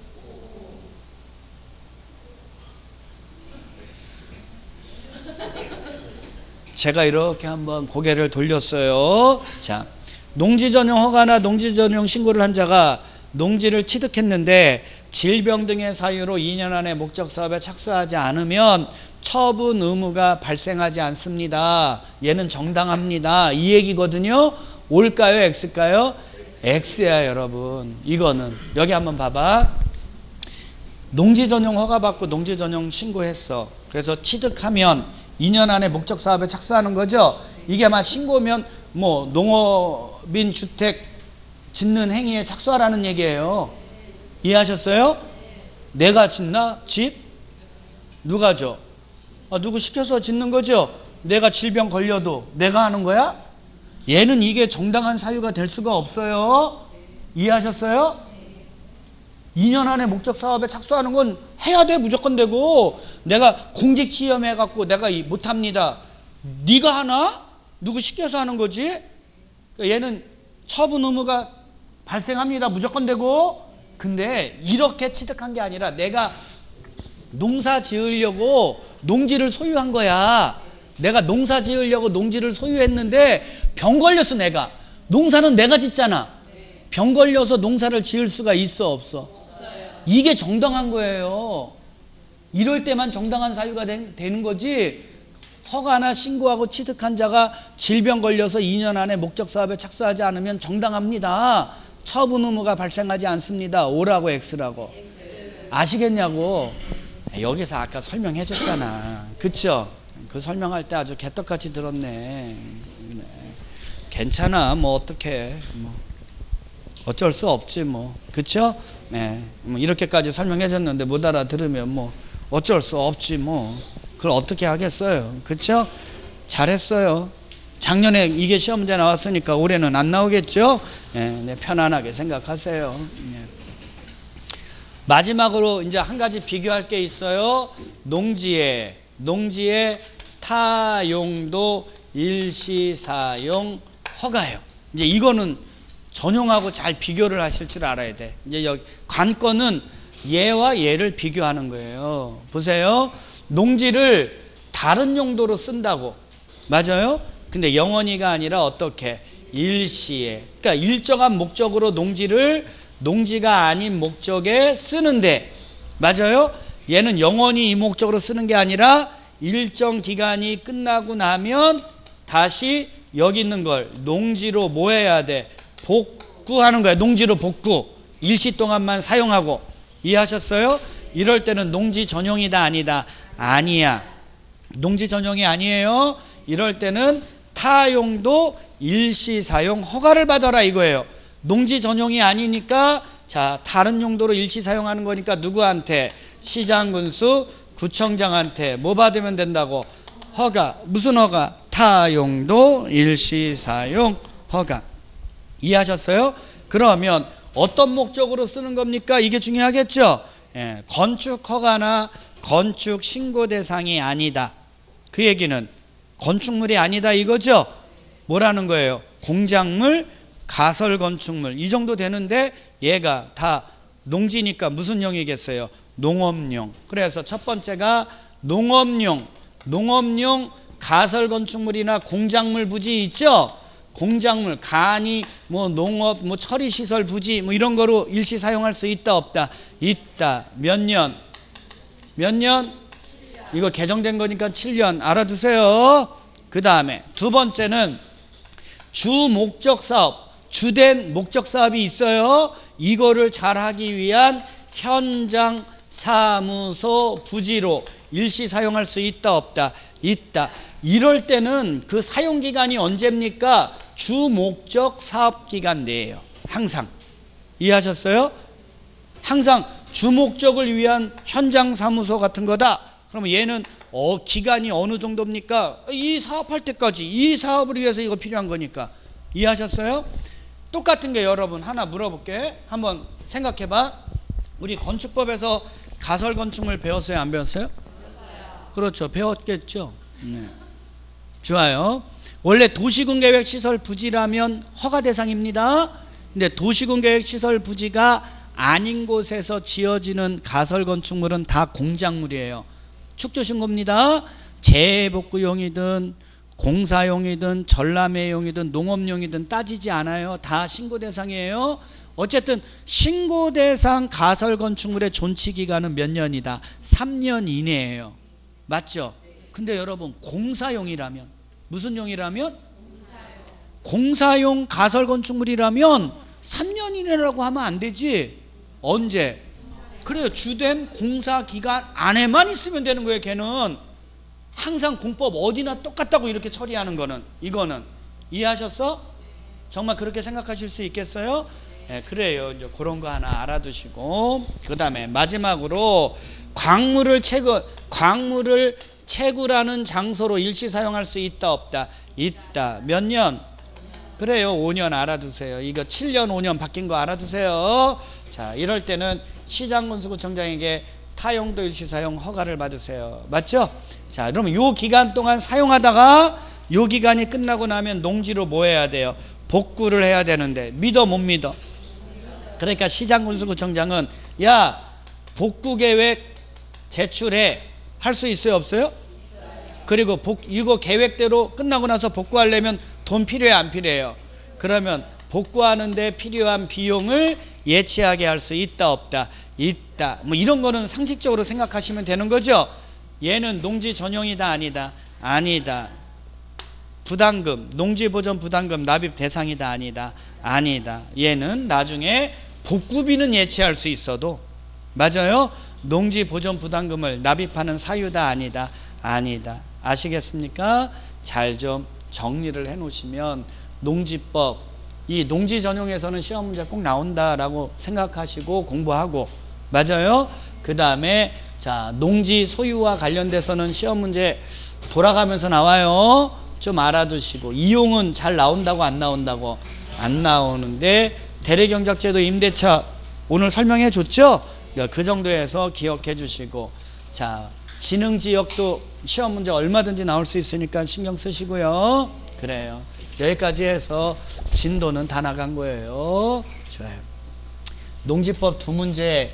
제가 이렇게 한번 고개를 돌렸어요. 자, 농지 전용 허가나 농지 전용 신고를 한 자가 농지를 취득했는데 질병 등의 사유로 이 년 안에 목적 사업에 착수하지 않으면 처분 의무가 발생하지 않습니다. 얘는 정당합니다. 이 얘기거든요. 올까요? X일까요? X야, 여러분. 이거는 여기 한번 봐봐. 농지 전용 허가 받고 농지 전용 신고했어. 그래서 취득하면 이 년 안에 목적 사업에 착수하는 거죠. 이게 아마 신고면 뭐 농업인 주택 짓는 행위에 착수하라는 얘기예요. 이해하셨어요? 내가 짓나? 집? 누가 줘? 아, 누구 시켜서 짓는 거죠? 내가 질병 걸려도 내가 하는 거야? 얘는 이게 정당한 사유가 될 수가 없어요. 이해하셨어요? 이 년 안에 목적 사업에 착수하는 건 해야 돼, 무조건 되고. 내가 공직 시험해 갖고 내가 못합니다. 네가 하나? 누구 시켜서 하는 거지? 얘는 처분 의무가 발생합니다. 무조건 되고. 근데 이렇게 취득한 게 아니라 내가 농사 지으려고 농지를 소유한 거야. 내가 농사 지으려고 농지를 소유했는데 병 걸렸어. 내가 농사는 내가 짓잖아. 병 걸려서 농사를 지을 수가 있어, 없어? 이게 정당한 거예요. 이럴 때만 정당한 사유가 된, 되는 거지. 허가나 신고하고 취득한 자가 질병 걸려서 이 년 안에 목적 사업에 착수하지 않으면 정당합니다. 처분 의무가 발생하지 않습니다. O라고 X라고. 아시겠냐고. 여기서 아까 설명해 줬잖아. 그쵸? 그 설명할 때 아주 개떡같이 들었네. 괜찮아. 뭐 어떡해. 뭐 어쩔 수 없지 뭐. 그쵸? 네. 뭐 이렇게까지 설명해 줬는데 못 알아들으면 뭐 어쩔 수 없지 뭐. 그걸 어떻게 하겠어요. 그쵸? 잘했어요. 작년에 이게 시험 문제 나왔으니까 올해는 안 나오겠죠? 네, 네, 편안하게 생각하세요. 네. 마지막으로 이제 한 가지 비교할 게 있어요. 농지에, 농지에 타용도 일시사용 허가예요. 이제 이거는 전용하고 잘 비교를 하실 줄 알아야 돼. 이제 여기 관건은 얘와 얘를 비교하는 거예요. 보세요. 농지를 다른 용도로 쓴다고. 맞아요? 근데 영원히가 아니라 어떻게? 일시에. 그러니까 일정한 목적으로 농지를 농지가 아닌 목적에 쓰는데, 맞아요? 얘는 영원히 이 목적으로 쓰는 게 아니라 일정 기간이 끝나고 나면 다시 여기 있는 걸 농지로 뭐 해야 돼? 복구하는 거야. 농지로 복구. 일시 동안만 사용하고. 이해하셨어요? 이럴 때는 농지 전용이다 아니다? 아니야. 농지 전용이 아니에요. 이럴 때는 타용도 일시 사용 허가를 받아라 이거예요. 농지 전용이 아니니까 자 다른 용도로 일시 사용하는 거니까 누구한테? 시장 군수 구청장한테 뭐 받으면 된다고? 허가. 무슨 허가? 타용도 일시 사용 허가. 이해하셨어요? 그러면 어떤 목적으로 쓰는 겁니까? 이게 중요하겠죠? 예, 건축 허가나 건축 신고 대상이 아니다. 그 얘기는 건축물이 아니다 이거죠? 뭐라는 거예요? 공작물, 가설 건축물 이 정도 되는데 얘가 다 농지니까 무슨 용이겠어요? 농업용. 그래서 첫 번째가 농업용, 농업용 가설 건축물이나 공작물 부지 있죠? 공작물, 간이 뭐 농업, 뭐 처리 시설 부지 뭐 이런 거로 일시 사용할 수 있다 없다? 있다. 몇 년? 몇 년? 이거 개정된 거니까 칠 년 알아두세요. 그 다음에 두 번째는 주 목적 사업, 주된 목적 사업이 있어요. 이거를 잘 하기 위한 현장 사무소 부지로 일시 사용할 수 있다 없다? 있다. 이럴 때는 그 사용기간이 언제입니까? 주목적 사업기간 내에요. 항상. 이해하셨어요? 항상 주목적을 위한 현장 사무소 같은 거다. 그러면 얘는 어, 기간이 어느 정도입니까? 이 사업할 때까지. 이 사업을 위해서 이거 필요한 거니까. 이해하셨어요? 똑같은 게 여러분 하나 물어볼게. 한번 생각해봐. 우리 건축법에서 가설 건축물 배웠어요? 안 배웠어요? 배웠어요. 그렇죠. 배웠겠죠. 네. 좋아요. 원래 도시군계획 시설 부지라면 허가 대상입니다. 근데 도시군계획 시설 부지가 아닌 곳에서 지어지는 가설 건축물은 다 공작물이에요. 축조신고입니다. 재복구용이든 공사용이든 전람회용이든 농업용이든 따지지 않아요. 다 신고 대상이에요. 어쨌든 신고 대상 가설 건축물의 존치 기간은 몇 년이다? 삼 년 이내예요. 맞죠? 근데 여러분 공사용이라면 무슨 용이라면? 공사용 가설 건축물이라면 삼 년 이내라고 하면 안 되지. 언제? 그래요. 주된 공사 기간 안에만 있으면 되는 거예요. 걔는 항상 공법 어디나 똑같다고 이렇게 처리하는 거는. 이거는 이해하셨어? 정말 그렇게 생각하실 수 있겠어요? 네, 그래요. 이제 그런 거 하나 알아두시고, 그 다음에 마지막으로 광물을 채굴, 광물을 채굴하는 장소로 일시 사용할 수 있다 없다? 있다. 몇 년? 그래요. 오 년 알아두세요. 이거 칠 년 오 년 바뀐 거 알아두세요. 자, 이럴 때는 시장군수구청장에게 타용도 일시 사용 허가를 받으세요. 맞죠? 자, 그러면 요 기간 동안 사용하다가 요 기간이 끝나고 나면 농지로 뭐 해야 돼요? 복구를 해야 되는데 믿어 못 믿어? 그러니까 시장군수구청장은 야 복구 계획 제출해. 할 수 있어요 없어요? 그리고 복, 이거 계획대로 끝나고 나서 복구하려면 돈 필요해 안 필요해요? 그러면 복구하는데 필요한 비용을 예치하게 할 수 있다 없다? 있다. 뭐 이런 거는 상식적으로 생각하시면 되는 거죠. 얘는 농지 전용이다 아니다? 아니다. 부담금, 농지보전 부담금 납입 대상이다 아니다? 아니다. 얘는 나중에 복구비는 예치할 수 있어도, 맞아요? 농지보전 부담금을 납입하는 사유다 아니다? 아니다. 아시겠습니까? 잘 좀 정리를 해 놓으시면 농지법, 이 농지 전용에서는 시험 문제 꼭 나온다라고 생각하시고 공부하고, 맞아요? 그 다음에 자 농지 소유와 관련돼서는 시험 문제 돌아가면서 나와요. 좀 알아두시고, 이용은 잘 나온다고 안 나온다고? 안 나오는데 대리경작제도 임대차 오늘 설명해 줬죠? 그 정도에서 기억해 주시고, 자 지능지역도 시험 문제 얼마든지 나올 수 있으니까 신경 쓰시고요. 그래요. 여기까지 해서 진도는 다 나간 거예요. 좋아요. 농지법 두 문제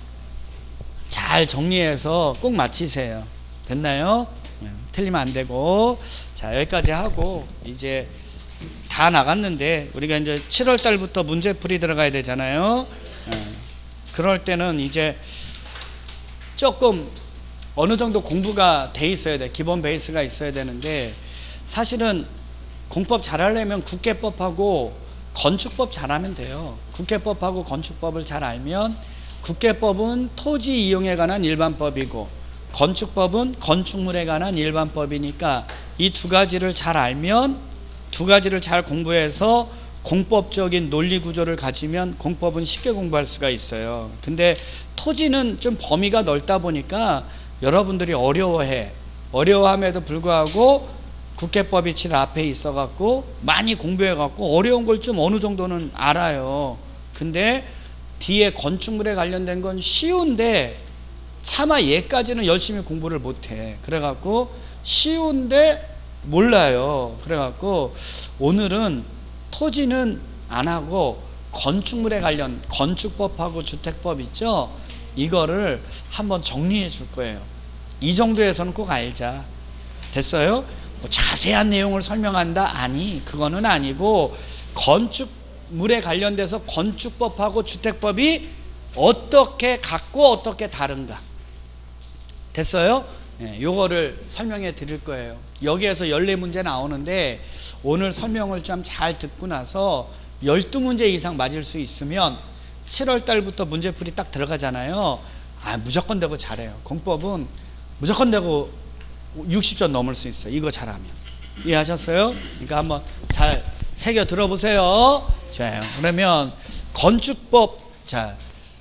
잘 정리해서 꼭 마치세요. 됐나요? 틀리면 안 되고. 자 여기까지 하고 이제 다 나갔는데 우리가 이제 칠월 달부터 문제풀이 들어가야 되잖아요. 그럴 때는 이제 조금 어느 정도 공부가 돼 있어야 돼. 기본 베이스가 있어야 되는데, 사실은 공법 잘하려면 국계법하고 건축법 잘하면 돼요. 국계법하고 건축법을 잘 알면, 국계법은 토지 이용에 관한 일반법이고 건축법은 건축물에 관한 일반법이니까 이 두 가지를 잘 알면, 두 가지를 잘 공부해서 공법적인 논리 구조를 가지면 공법은 쉽게 공부할 수가 있어요. 근데 토지는 좀 범위가 넓다 보니까 여러분들이 어려워해. 어려워함에도 불구하고 국회법이 제일 앞에 있어갖고 많이 공부해갖고 어려운 걸 좀 어느 정도는 알아요. 근데 뒤에 건축물에 관련된 건 쉬운데 차마 얘까지는 열심히 공부를 못해. 그래갖고 쉬운데 몰라요. 그래갖고 오늘은 토지는 안 하고 건축물에 관련 건축법하고 주택법 있죠? 이거를 한번 정리해 줄 거예요. 이 정도에서는 꼭 알자. 됐어요? 뭐 자세한 내용을 설명한다? 아니, 그거는 아니고 건축물에 관련돼서 건축법하고 주택법이 어떻게 같고 어떻게 다른가. 됐어요? 네, 요거를 설명해 드릴 거예요. 여기에서 열네 문제 나오는데 오늘 설명을 좀 잘 듣고 나서 열두 문제 이상 맞을 수 있으면 칠월 달부터 문제풀이 딱 들어가잖아요. 아, 무조건 되고 잘해요. 공법은 무조건 되고 육십 점 넘을 수 있어요. 이거 잘하면. 이해하셨어요? 그러니까 한번 잘 새겨 들어보세요. 좋아요. 그러면 건축법, 자,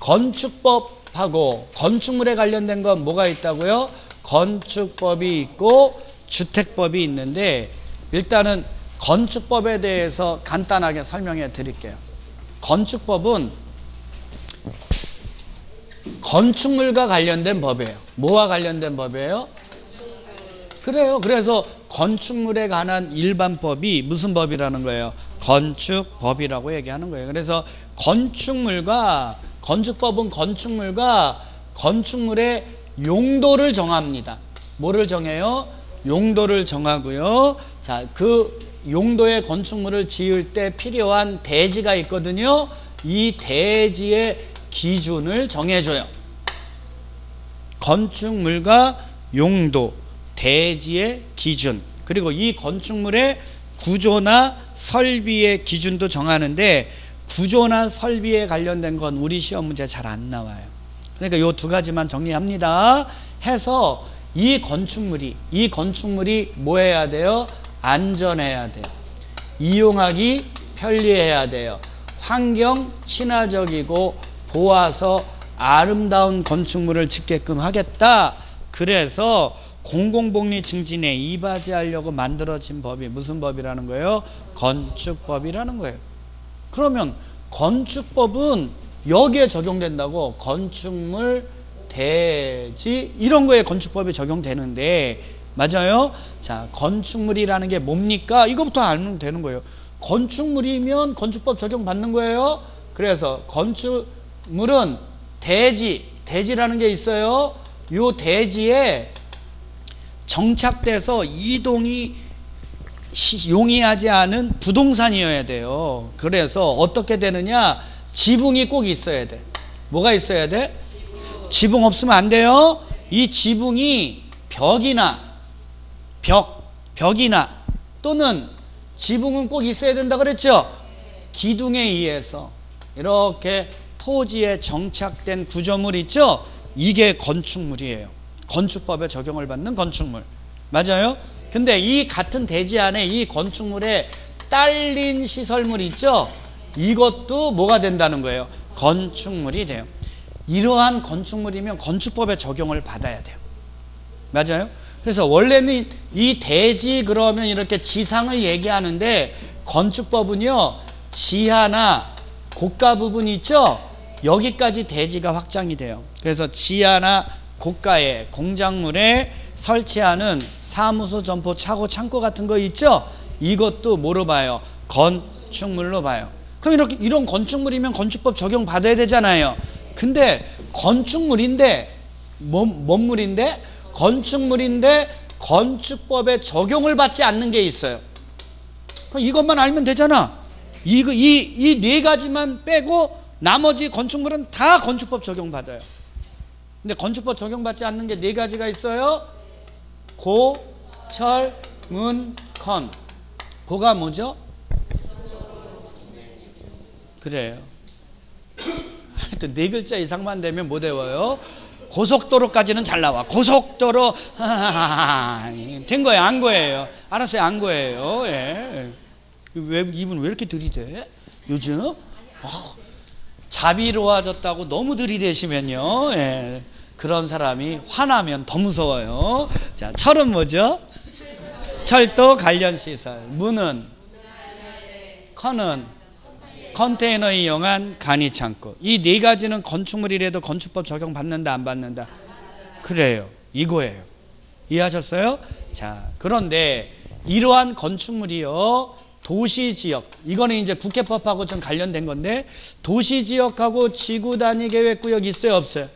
건축법하고 건축물에 관련된 건 뭐가 있다고요? 건축법이 있고 주택법이 있는데, 일단은 건축법에 대해서 간단하게 설명해 드릴게요. 건축법은 건축물과 관련된 법이에요. 뭐와 관련된 법이에요? 그래요. 그래서 건축물에 관한 일반법이 무슨 법이라는 거예요? 건축법이라고 얘기하는 거예요. 그래서 건축물과, 건축법은 건축물과 건축물의 용도를 정합니다. 뭐를 정해요? 용도를 정하고요. 자, 그 용도의 건축물을 지을 때 필요한 대지가 있거든요. 이 대지의 기준을 정해줘요. 건축물과 용도, 대지의 기준, 그리고 이 건축물의 구조나 설비의 기준도 정하는데, 구조나 설비에 관련된 건 우리 시험 문제 잘 안 나와요. 그러니까 이 두 가지만 정리합니다. 해서 이 건축물이, 이 건축물이 뭐 해야 돼요? 안전해야 돼요. 이용하기 편리해야 돼요. 환경 친화적이고 보아서 아름다운 건축물을 짓게끔 하겠다. 그래서 공공복리 증진에 이바지하려고 만들어진 법이 무슨 법이라는 거예요? 건축법이라는 거예요. 그러면 건축법은 여기에 적용된다고. 건축물, 대지 이런 거에 건축법이 적용되는데, 맞아요? 자, 건축물이라는 게 뭡니까? 이거부터 알면 되는 거예요. 건축물이면 건축법 적용받는 거예요. 그래서 건축물은 대지, 대지라는 게 있어요. 요 대지에 정착돼서 이동이 용이하지 않은 부동산이어야 돼요. 그래서 어떻게 되느냐? 지붕이 꼭 있어야 돼. 뭐가 있어야 돼? 지붕, 지붕 없으면 안 돼요. 이 지붕이 벽이나 벽, 벽이나 또는 지붕은 꼭 있어야 된다 그랬죠? 기둥에 의해서 이렇게 토지에 정착된 구조물 있죠? 이게 건축물이에요. 건축법에 적용을 받는 건축물. 맞아요? 근데 이 같은 대지 안에 이 건축물에 딸린 시설물 있죠? 이것도 뭐가 된다는 거예요? 건축물이 돼요. 이러한 건축물이면 건축법에 적용을 받아야 돼요. 맞아요? 그래서 원래는 이 대지 그러면 이렇게 지상을 얘기하는데, 건축법은요 지하나 고가 부분 있죠? 여기까지 대지가 확장이 돼요. 그래서 지하나 고가의 공작물에 설치하는 사무소, 점포, 차고, 창고 같은 거 있죠? 이것도 뭐로 봐요? 건축물로 봐요. 그럼 이렇게 이런 건축물이면 건축법 적용 받아야 되잖아요. 근데 건축물인데 뭔, 뭔 물인데? 건축물인데 건축법에 적용을 받지 않는 게 있어요. 그럼 이것만 알면 되잖아. 이 이 이 네 가지만 빼고 나머지 건축물은 다 건축법 적용받아요. 근데 건축법 적용받지 않는 게 네 가지가 있어요. 고, 철, 문, 컨. 고가 뭐죠? 그래요. 하여튼 네 글자 이상만 되면 못 외워요. 고속도로까지는 잘 나와. 고속도로 된 거예요, 안 거예요? 알았어요, 안 거예요. 예. 왜 이분 왜 이렇게 들이대? 요즘 어, 자비로워졌다고 너무 들이대시면요, 예. 그런 사람이 화나면 더 무서워요. 자, 철은 뭐죠? 철도 관련 시설. 문은, 컨은 컨테이너 이용한 간이 창고. 이 네 가지는 건축물이라도 건축법 적용 받는다 안 받는다? 그래요. 이거예요. 이해하셨어요? 자, 그런데 이러한 건축물이요, 도시지역, 이거는 이제 국회법하고 좀 관련된 건데, 도시지역하고 지구단위 계획구역 있어요 없어요?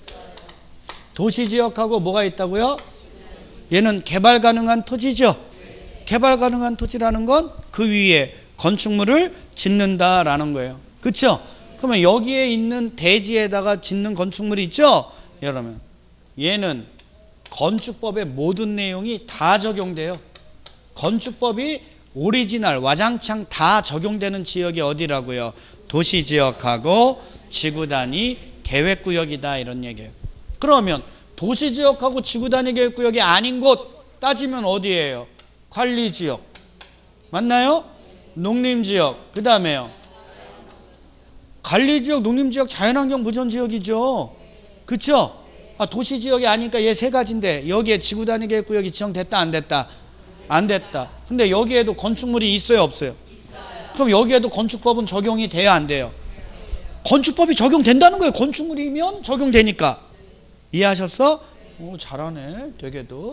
도시지역하고 뭐가 있다고요? 얘는 개발 가능한 토지죠. 개발 가능한 토지라는 건 그 위에 건축물을 짓는다라는 거예요. 그렇죠? 그러면 여기에 있는 대지에다가 짓는 건축물이 있죠? 여러분, 얘는 건축법의 모든 내용이 다 적용돼요. 건축법이 오리지널 와장창 다 적용되는 지역이 어디라고요? 도시지역하고 지구단위 계획구역이다, 이런 얘기예요. 그러면 도시지역하고 지구단위계획구역이 아닌 곳 따지면 어디예요? 관리지역. 맞나요? 농림지역. 그 다음에요. 관리지역, 농림지역, 자연환경 보전지역이죠. 그쵸? 아, 도시지역이 아니니까 얘 세 가지인데 여기에 지구단위계획구역이 지정됐다 안 됐다? 안 됐다. 근데 여기에도 건축물이 있어요 없어요? 있어요. 그럼 여기에도 건축법은 적용이 돼야 안 돼요? 건축법이 적용된다는 거예요. 건축물이면 적용되니까. 이해하셨어? 오, 잘하네. 되게도.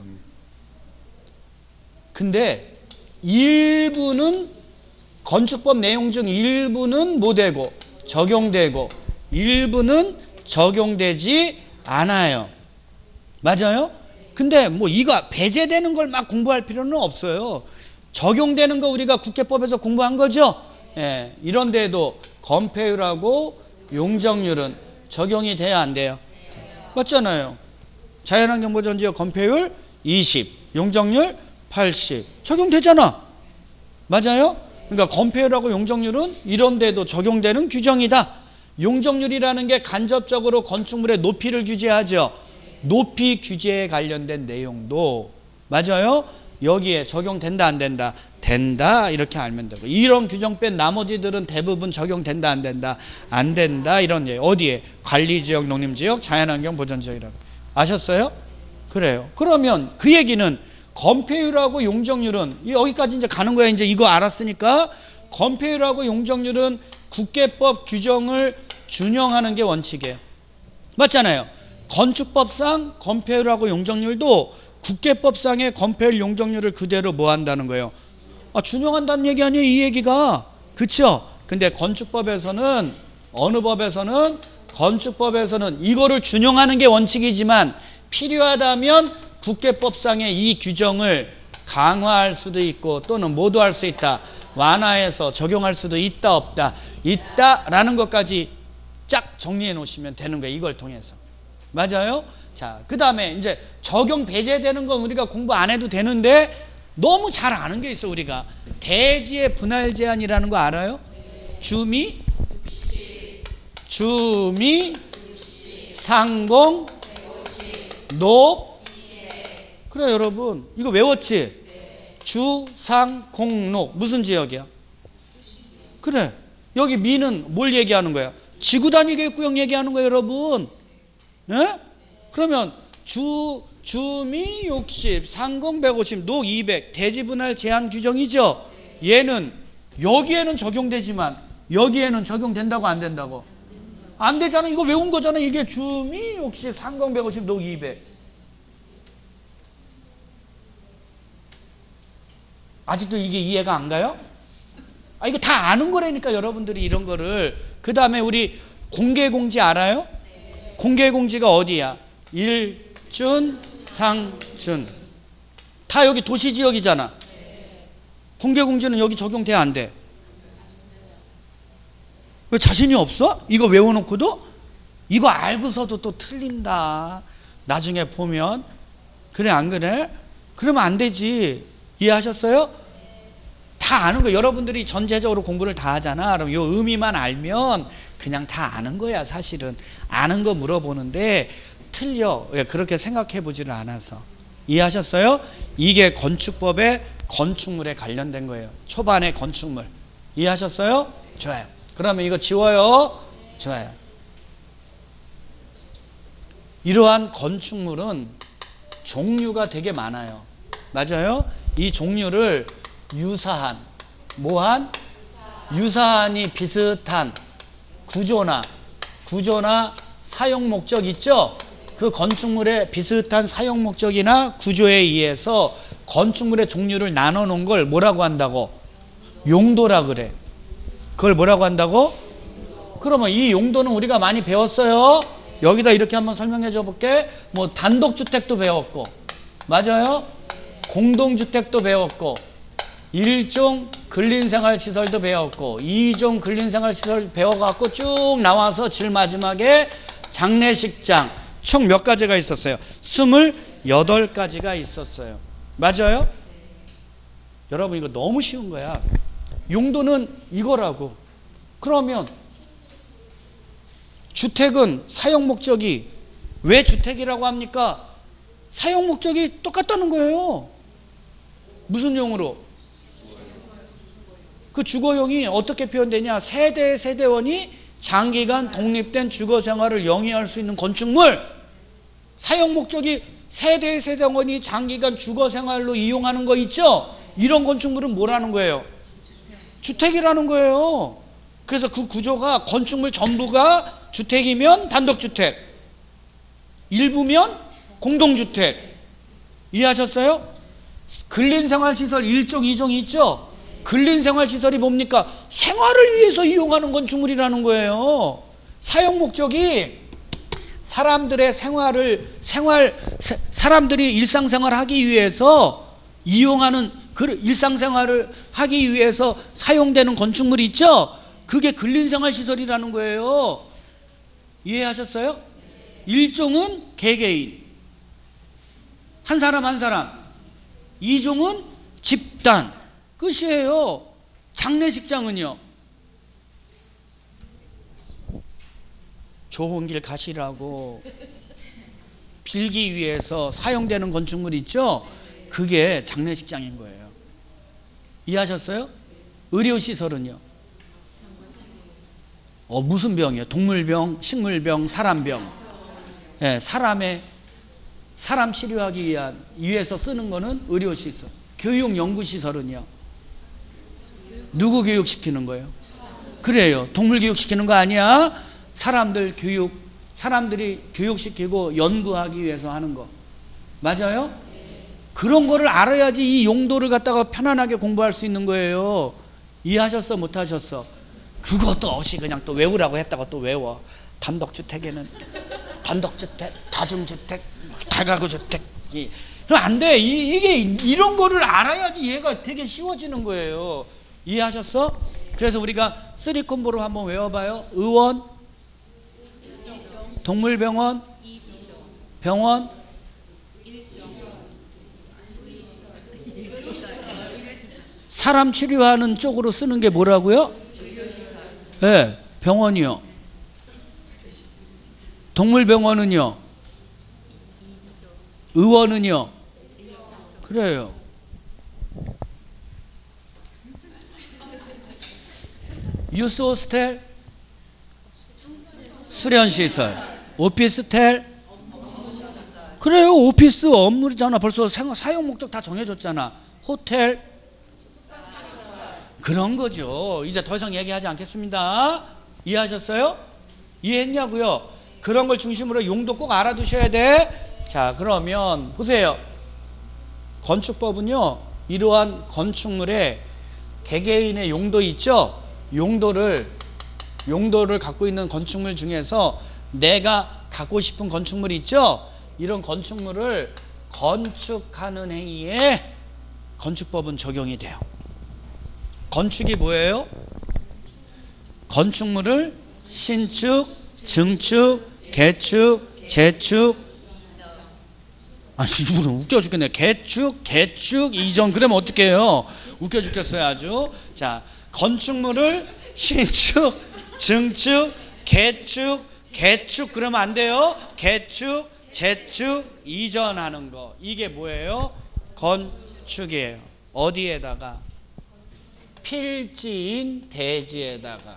근데 일부는 건축법 내용 중 일부는 뭐 되고 적용되고 일부는 적용되지 않아요. 맞아요? 근데 뭐 이거 배제되는 걸 막 공부할 필요는 없어요. 적용되는 거 우리가 국회법에서 공부한 거죠? 예, 이런 데에도 건폐율하고 용적률은 적용이 돼야 안 돼요? 맞잖아요. 자연환경보전지역 건폐율 이십, 용적률 팔십. 적용되잖아. 맞아요? 그러니까 건폐율하고 용적률은 이런 데도 적용되는 규정이다. 용적률이라는 게 간접적으로 건축물의 높이를 규제하죠. 높이 규제에 관련된 내용도 맞아요? 여기에 적용된다 안 된다? 된다 이렇게 알면 되고 이런 규정 뺀 나머지들은 대부분 적용된다 안 된다? 안 된다 이런 얘기. 어디에? 관리지역, 농림지역, 자연환경 보전지역이라고. 아셨어요? 그래요. 그러면 그 얘기는 건폐율하고 용적률은 여기까지 이제 가는 거야. 이제 이거 알았으니까 건폐율하고 용적률은 국계법 규정을 준용하는 게 원칙이에요. 맞잖아요. 건축법상 건폐율하고 용적률도 국계법상의 건폐율 용적률을 그대로 뭐 한다는 거예요? 아, 준용한다는 얘기 아니에요, 이 얘기가. 그쵸? 근데 건축법에서는 어느 법에서는 건축법에서는 이거를 준용하는 게 원칙이지만 필요하다면 국계법상의 이 규정을 강화할 수도 있고 또는 모두할 수 있다. 완화해서 적용할 수도 있다 없다. 있다라는 것까지 쫙 정리해 놓으시면 되는 거예요. 이걸 통해서. 맞아요? 자, 그 다음에 이제 적용 배제되는 건 우리가 공부 안 해도 되는데 너무 잘 아는 게 있어 우리가. 대지의 분할 제한이라는 거 알아요? 주미, 주미, 상공, 녹. 그래 여러분 이거 외웠지? 주, 상, 공, 녹. 무슨 지역이야? 그래. 여기 미는 뭘 얘기하는 거야? 지구단위계획구역 얘기하는 거예요 여러분. 네? 그러면 주, 주미 육십, 상공 백오십, 녹 이백 대지분할 제한 규정이죠. 얘는 여기에는 적용되지만 여기에는 적용된다고 안 된다고? 안 되잖아. 이거 외운 거잖아. 이게 주미 육십, 상공 백오십, 녹 이백. 아직도 이게 이해가 안 가요? 아, 이거 다 아는 거라니까 여러분들이 이런 거를. 그 다음에 우리 공개공지 알아요? 네. 공개공지가 어디야? 일준, 상준. 다 여기 도시지역이잖아. 네. 공개공지는 여기 적용돼 안 돼? 왜 자신이 없어? 이거 외워놓고도? 이거 알고서도 또 틀린다. 나중에 보면. 그래 안 그래? 그러면 안 되지. 이해하셨어요? 다 아는 거예요. 여러분들이 전체적으로 공부를 다 하잖아. 그럼 요 의미만 알면 그냥 다 아는 거야 사실은. 아는 거 물어보는데 틀려. 왜 그렇게 생각해 보지를 않아서. 이해하셨어요? 이게 건축법의 건축물에 관련된 거예요. 초반의 건축물. 이해하셨어요? 좋아요. 그러면 이거 지워요. 좋아요. 이러한 건축물은 종류가 되게 많아요. 맞아요? 이 종류를 유사한, 뭐한? 유사한이 비슷한 구조나, 구조나 사용 목적 있죠? 그 건축물의 비슷한 사용 목적이나 구조에 의해서 건축물의 종류를 나눠 놓은 걸 뭐라고 한다고? 용도라 그래. 그걸 뭐라고 한다고? 그러면 이 용도는 우리가 많이 배웠어요. 여기다 이렇게 한번 설명해 줘 볼게. 뭐 단독주택도 배웠고, 맞아요? 공동주택도 배웠고, 일종 근린생활시설도 배웠고, 이종 근린생활시설 배워갖고 쭉 나와서 제일 마지막에 장례식장. 총 몇 가지가 있었어요? 스물여덟 가지가 있었어요. 맞아요? 여러분 이거 너무 쉬운 거야. 용도는 이거라고. 그러면 주택은 사용 목적이 왜 주택이라고 합니까? 사용 목적이 똑같다는 거예요. 무슨 용으로? 그 주거용이 어떻게 표현되냐? 세대 세대원이 장기간 독립된 주거 생활을 영위할 수 있는 건축물. 사용 목적이 세대 세대원이 장기간 주거 생활로 이용하는 거 있죠? 이런 건축물은 뭐라는 거예요? 주택이라는 거예요. 그래서 그 구조가 건축물 전부가 주택이면 단독주택, 일부면 공동주택. 이해하셨어요? 근린생활시설 일 종, 이 종이 있죠? 근린생활시설이 뭡니까? 생활을 위해서 이용하는 건축물이라는 거예요. 사용 목적이 사람들의 생활을, 생활, 사람들이 일상생활을 하기 위해서 이용하는, 그 일상생활을 하기 위해서 사용되는 건축물이 있죠? 그게 근린생활시설이라는 거예요. 이해하셨어요? 일 종은 개개인, 한 사람 한 사람. 이 종은 집단. 끝이에요. 장례식장은요? 좋은 길 가시라고 빌기 위해서 사용되는 건축물 있죠? 그게 장례식장인 거예요. 이해하셨어요? 의료시설은요? 어, 무슨 병이에요? 동물병, 식물병, 사람병. 예, 사람의, 사람 치료하기 위한, 위해서 쓰는 거는 의료시설. 교육 연구시설은요? 누구 교육시키는 거예요? 그래요. 동물 교육시키는 거 아니야? 사람들 교육, 사람들이 교육시키고 연구하기 위해서 하는 거. 맞아요? 그런 거를 알아야지 이 용도를 갖다가 편안하게 공부할 수 있는 거예요. 이해하셨어? 못하셨어? 그것도 없이 그냥 또 외우라고 했다가 또 외워. 단독주택에는 단독주택, 다중주택, 다가구주택. 그럼 안 돼. 이, 이게 이런 거를 알아야지 얘가 되게 쉬워지는 거예요. 이해하셨어? 그래서 우리가 쓰리 콤보로 한번 외워봐요. 의원, 동물병원, 병원, 사람 치료하는 쪽으로 쓰는 게 뭐라고요? 네, 병원이요. 동물병원은요? 의원은요? 그래요. 유스 호스텔, 수련시설, 오피스텔. 그래요. 오피스 업무잖아. 벌써 사용 목적 다 정해졌잖아. 호텔. 그런 거죠. 이제 더 이상 얘기하지 않겠습니다. 이해하셨어요? 이해했냐고요? 그런 걸 중심으로 용도 꼭 알아두셔야 돼. 자, 그러면 보세요. 건축법은요, 이러한 건축물의 개개인의 용도 있죠? 용도를, 용도를 갖고 있는 건축물 중에서 내가 갖고 싶은 건축물이 있죠? 이런 건축물을 건축하는 행위에 건축법은 적용이 돼요. 건축이 뭐예요? 건축물을 신축, 증축, 개축, 재축. 아니, 이분은 웃겨 죽겠네. 개축, 개축, 이전. 그러면 어떻게 해요? 웃겨 죽겠어요, 아주. 자, 건축물을 신축, 증축, 개축, 개축. 그러면 안 돼요. 개축, 재축, 이전하는 거. 이게 뭐예요? 건축이에요. 어디에다가? 필지인 대지에다가.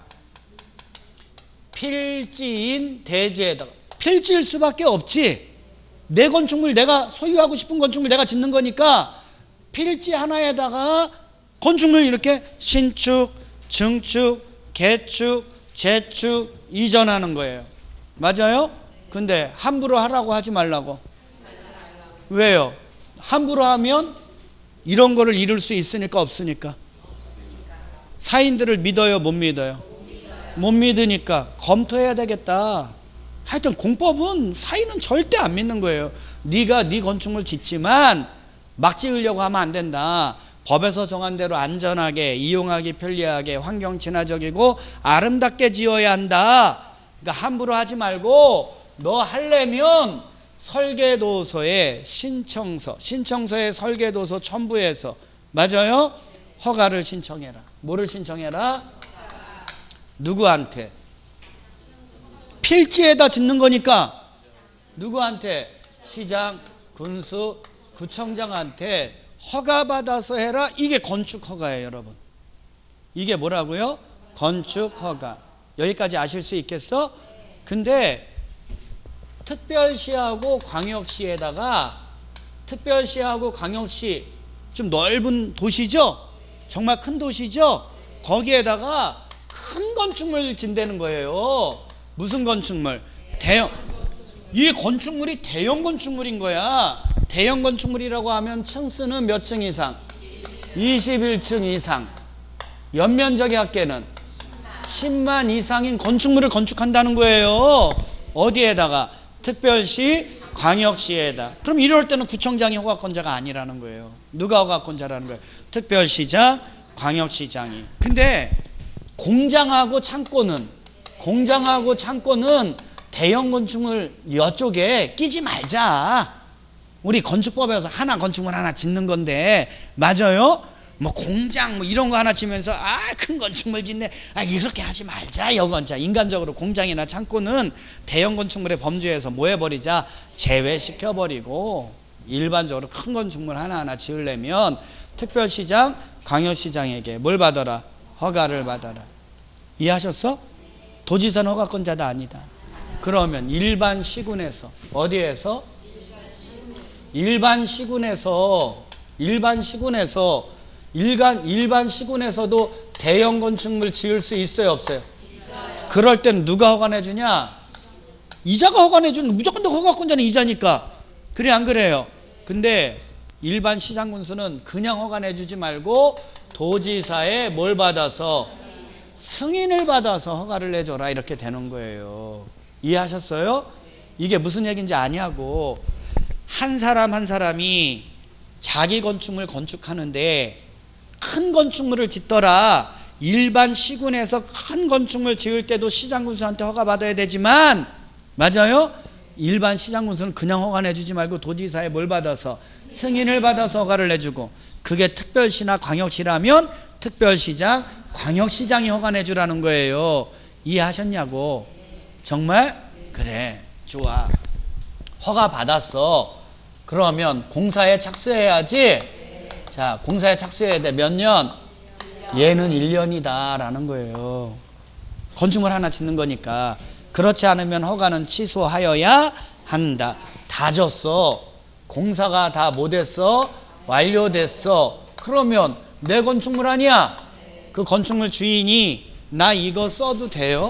필지인 대지에다가. 필지일 수밖에 없지. 내 건축물, 내가 소유하고 싶은 건축물 내가 짓는 거니까 필지 하나에다가 건축물 이렇게 신축, 증축, 개축, 재축, 이전하는 거예요. 맞아요? 근데 함부로 하라고 하지 말라고. 왜요? 함부로 하면 이런 거를 이룰 수 있으니까 없으니까? 사인들을 믿어요, 못 믿어요? 못 믿으니까 검토해야 되겠다. 하여튼 공법은 사인은 절대 안 믿는 거예요. 네가 네 건축물 짓지만 막 지으려고 하면 안 된다. 법에서 정한 대로 안전하게, 이용하기 편리하게, 환경 친화적이고 아름답게 지어야 한다. 그러니까 함부로 하지 말고 너 하려면 설계도서에 신청서, 신청서에 설계도서 첨부해서, 맞아요? 허가를 신청해라. 뭐를 신청해라? 누구한테? 필지에다 짓는 거니까 누구한테? 시장, 군수, 구청장한테 허가받아서 해라. 이게 건축 허가예요, 여러분. 이게 뭐라고요? 건축 허가. 여기까지 아실 수 있겠어? 근데 특별시하고 광역시에다가, 특별시하고 광역시 좀 넓은 도시죠? 정말 큰 도시죠? 거기에다가 큰 건축물을 짓다는 거예요. 무슨 건축물? 대형. 이 건축물이 대형 건축물인 거야. 대형 건축물이라고 하면 층수는 몇 층 이상? 이십일 층 이상. 연면적의 합계는 십만 이상인 건축물을 건축한다는 거예요. 어디에다가? 특별시, 광역시에다. 그럼 이럴 때는 구청장이 허가권자가 아니라는 거예요. 누가 허가권자라는 거예요? 특별시장, 광역시장이. 근데 공장하고 창고는, 공장하고 창고는 대형 건축물 이쪽에 끼지 말자. 우리 건축법에서 하나 건축물 하나 짓는 건데, 맞아요? 뭐 공장 뭐 이런 거 하나 지면서 아 큰 건축물 짓네, 아 이렇게 하지 말자. 이건 자 인간적으로 공장이나 창고는 대형 건축물의 범주에서 뭐 해버리자? 제외시켜버리고, 일반적으로 큰 건축물 하나하나 지으려면 특별시장, 광역시장에게 뭘 받아라? 허가를 받아라. 이해하셨어? 도지사는 허가권자다 아니다. 그러면 일반 시군에서, 어디에서? 일반 시군에서, 일반 시군에서 일반, 일반 시군에서도 대형 건축물 지을 수 있어요, 없어요? 있어요. 그럴 때는 누가 허가내주냐? 이자가 허가내주는, 무조건 더 허가권자는 이자니까. 그래 안 그래요? 근데 일반 시장군수는 그냥 허가내주지 말고 도지사에 뭘 받아서? 승인을 받아서 허가를 내줘라. 이렇게 되는 거예요. 이해하셨어요? 이게 무슨 얘기인지 아냐고. 한 사람 한 사람이 자기 건축물 건축하는데 큰 건축물을 짓더라. 일반 시군에서 큰 건축물 지을 때도 시장군수한테 허가 받아야 되지만, 맞아요? 일반 시장군수는 그냥 허가 내주지 말고 도지사에 뭘 받아서? 승인을 받아서 허가를 내주고, 그게 특별시나 광역시라면 특별시장, 광역시장이 허가 내주라는 거예요. 이해하셨냐고. 정말? 그래, 좋아. 허가 받았어. 그러면 공사에 착수해야지. 자, 공사에 착수해야 돼. 몇 년? 얘는 일 년이다 라는 거예요. 건축물 하나 짓는 거니까. 그렇지 않으면 허가는 취소하여야 한다. 다 졌어. 공사가 다 못했어. 완료됐어. 그러면 내 건축물 아니야? 그 건축물 주인이 나 이거 써도 돼요?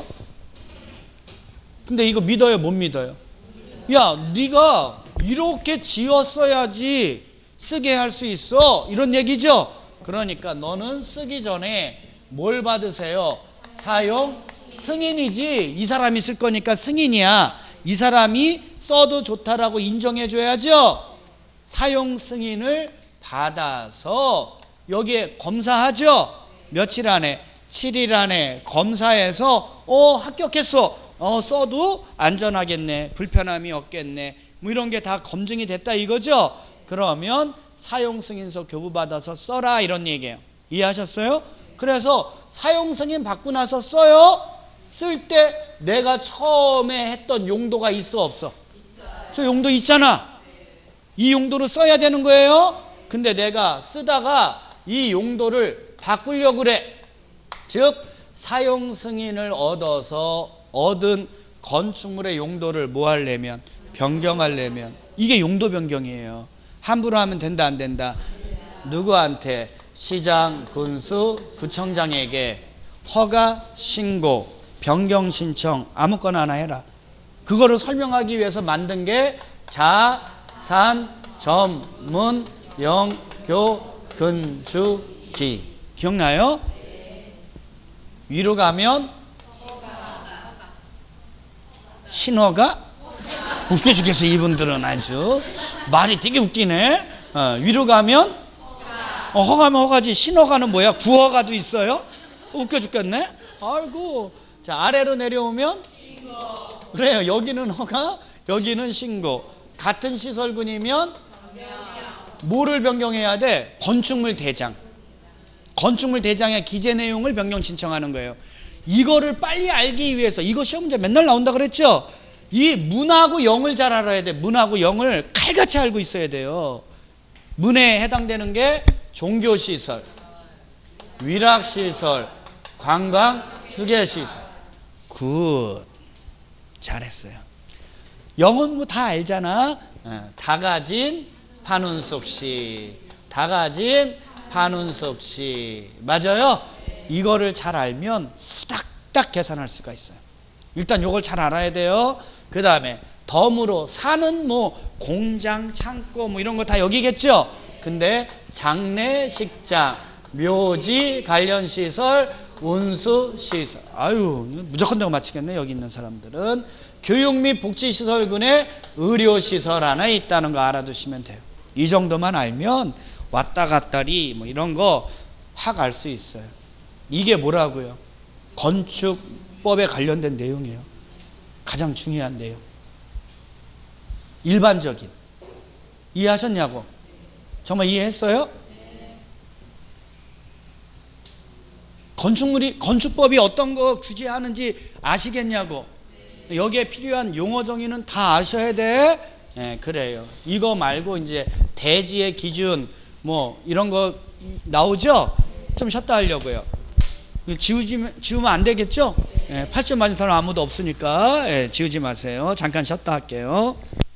근데 이거 믿어요, 못 믿어요? 야, 네가 이렇게 지었어야지 쓰게 할 수 있어, 이런 얘기죠. 그러니까 너는 쓰기 전에 뭘 받으세요? 사용 승인이지. 이 사람이 쓸 거니까 승인이야. 이 사람이 써도 좋다라고 인정해 줘야죠. 사용 승인을 받아서 여기에 검사하죠. 며칠 안에? 칠 일 안에 검사해서 어 합격했어. 어 써도 안전하겠네, 불편함이 없겠네, 뭐 이런 게 다 검증이 됐다 이거죠. 그러면 사용 승인서 교부받아서 써라, 이런 얘기예요. 이해하셨어요? 그래서 사용 승인 받고 나서 써요. 쓸 때 내가 처음에 했던 용도가 있어 없어? 저 용도 있잖아. 이 용도로 써야 되는 거예요. 근데 내가 쓰다가 이 용도를 바꾸려고 그래. 즉 사용 승인을 얻어서 얻은 건축물의 용도를 뭐 하려면? 변경하려면. 이게 용도 변경이에요. 함부로 하면 된다 안 된다? 누구한테? 시장, 군수, 구청장에게 허가, 신고, 변경 신청 아무거나 하나 해라. 그거를 설명하기 위해서 만든 게 자산 전문 영교 근수기. 기억나요? 위로 가면 신호가? 웃겨 죽겠어. 이분들은 아주 말이 되게 웃기네. 어, 위로 가면 어, 허가면 허가지. 신호가는 뭐야? 구허가도 있어요? 웃겨 죽겠네. 아이고. 자, 아래로 내려오면 신고. 그래요. 여기는 허가, 여기는 신고. 같은 시설군이면 변경. 뭐를 변경해야 돼? 건축물 대장. 건축물 대장의 기재 내용을 변경 신청하는 거예요. 이거를 빨리 알기 위해서, 이거 시험 문제 맨날 나온다 그랬죠? 이 문하고 영을 잘 알아야 돼. 문하고 영을 칼같이 알고 있어야 돼요. 문에 해당되는 게 종교시설, 위락시설, 관광, 휴게시설. 굿. 잘했어요. 영은 뭐 다 알잖아. 어, 다 가진 판운속시, 다 가진 판운속시. 맞아요? 이거를 잘 알면 후닥닥 계산할 수가 있어요. 일단 요걸 잘 알아야 돼요. 그 다음에 덤으로 사는 뭐 공장, 창고 뭐 이런 거 다 여기겠죠. 근데 장례식장, 묘지 관련 시설, 운수 시설. 아유, 무조건 내가 맞히겠네. 여기 있는 사람들은 교육 및 복지시설군에 의료시설 하나 있다는 거 알아두시면 돼요. 이 정도만 알면 왔다 갔다리 뭐 이런 거 확 알 수 있어요. 이게 뭐라고요? 건축법에 관련된 내용이에요. 가장 중요한 내용. 일반적인. 이해하셨냐고? 정말 이해했어요? 건축물이, 건축법이 어떤 거 규제하는지 아시겠냐고? 여기에 필요한 용어 정의는 다 아셔야 돼? 네, 그래요. 이거 말고 이제 대지의 기준, 뭐, 이런 거 나오죠? 좀 쉬었다 하려고요. 지우지, 지우면 안 되겠죠? 네, 팔 점 맞은 사람 아무도 없으니까, 네, 지우지 마세요. 잠깐 쉬었다 할게요.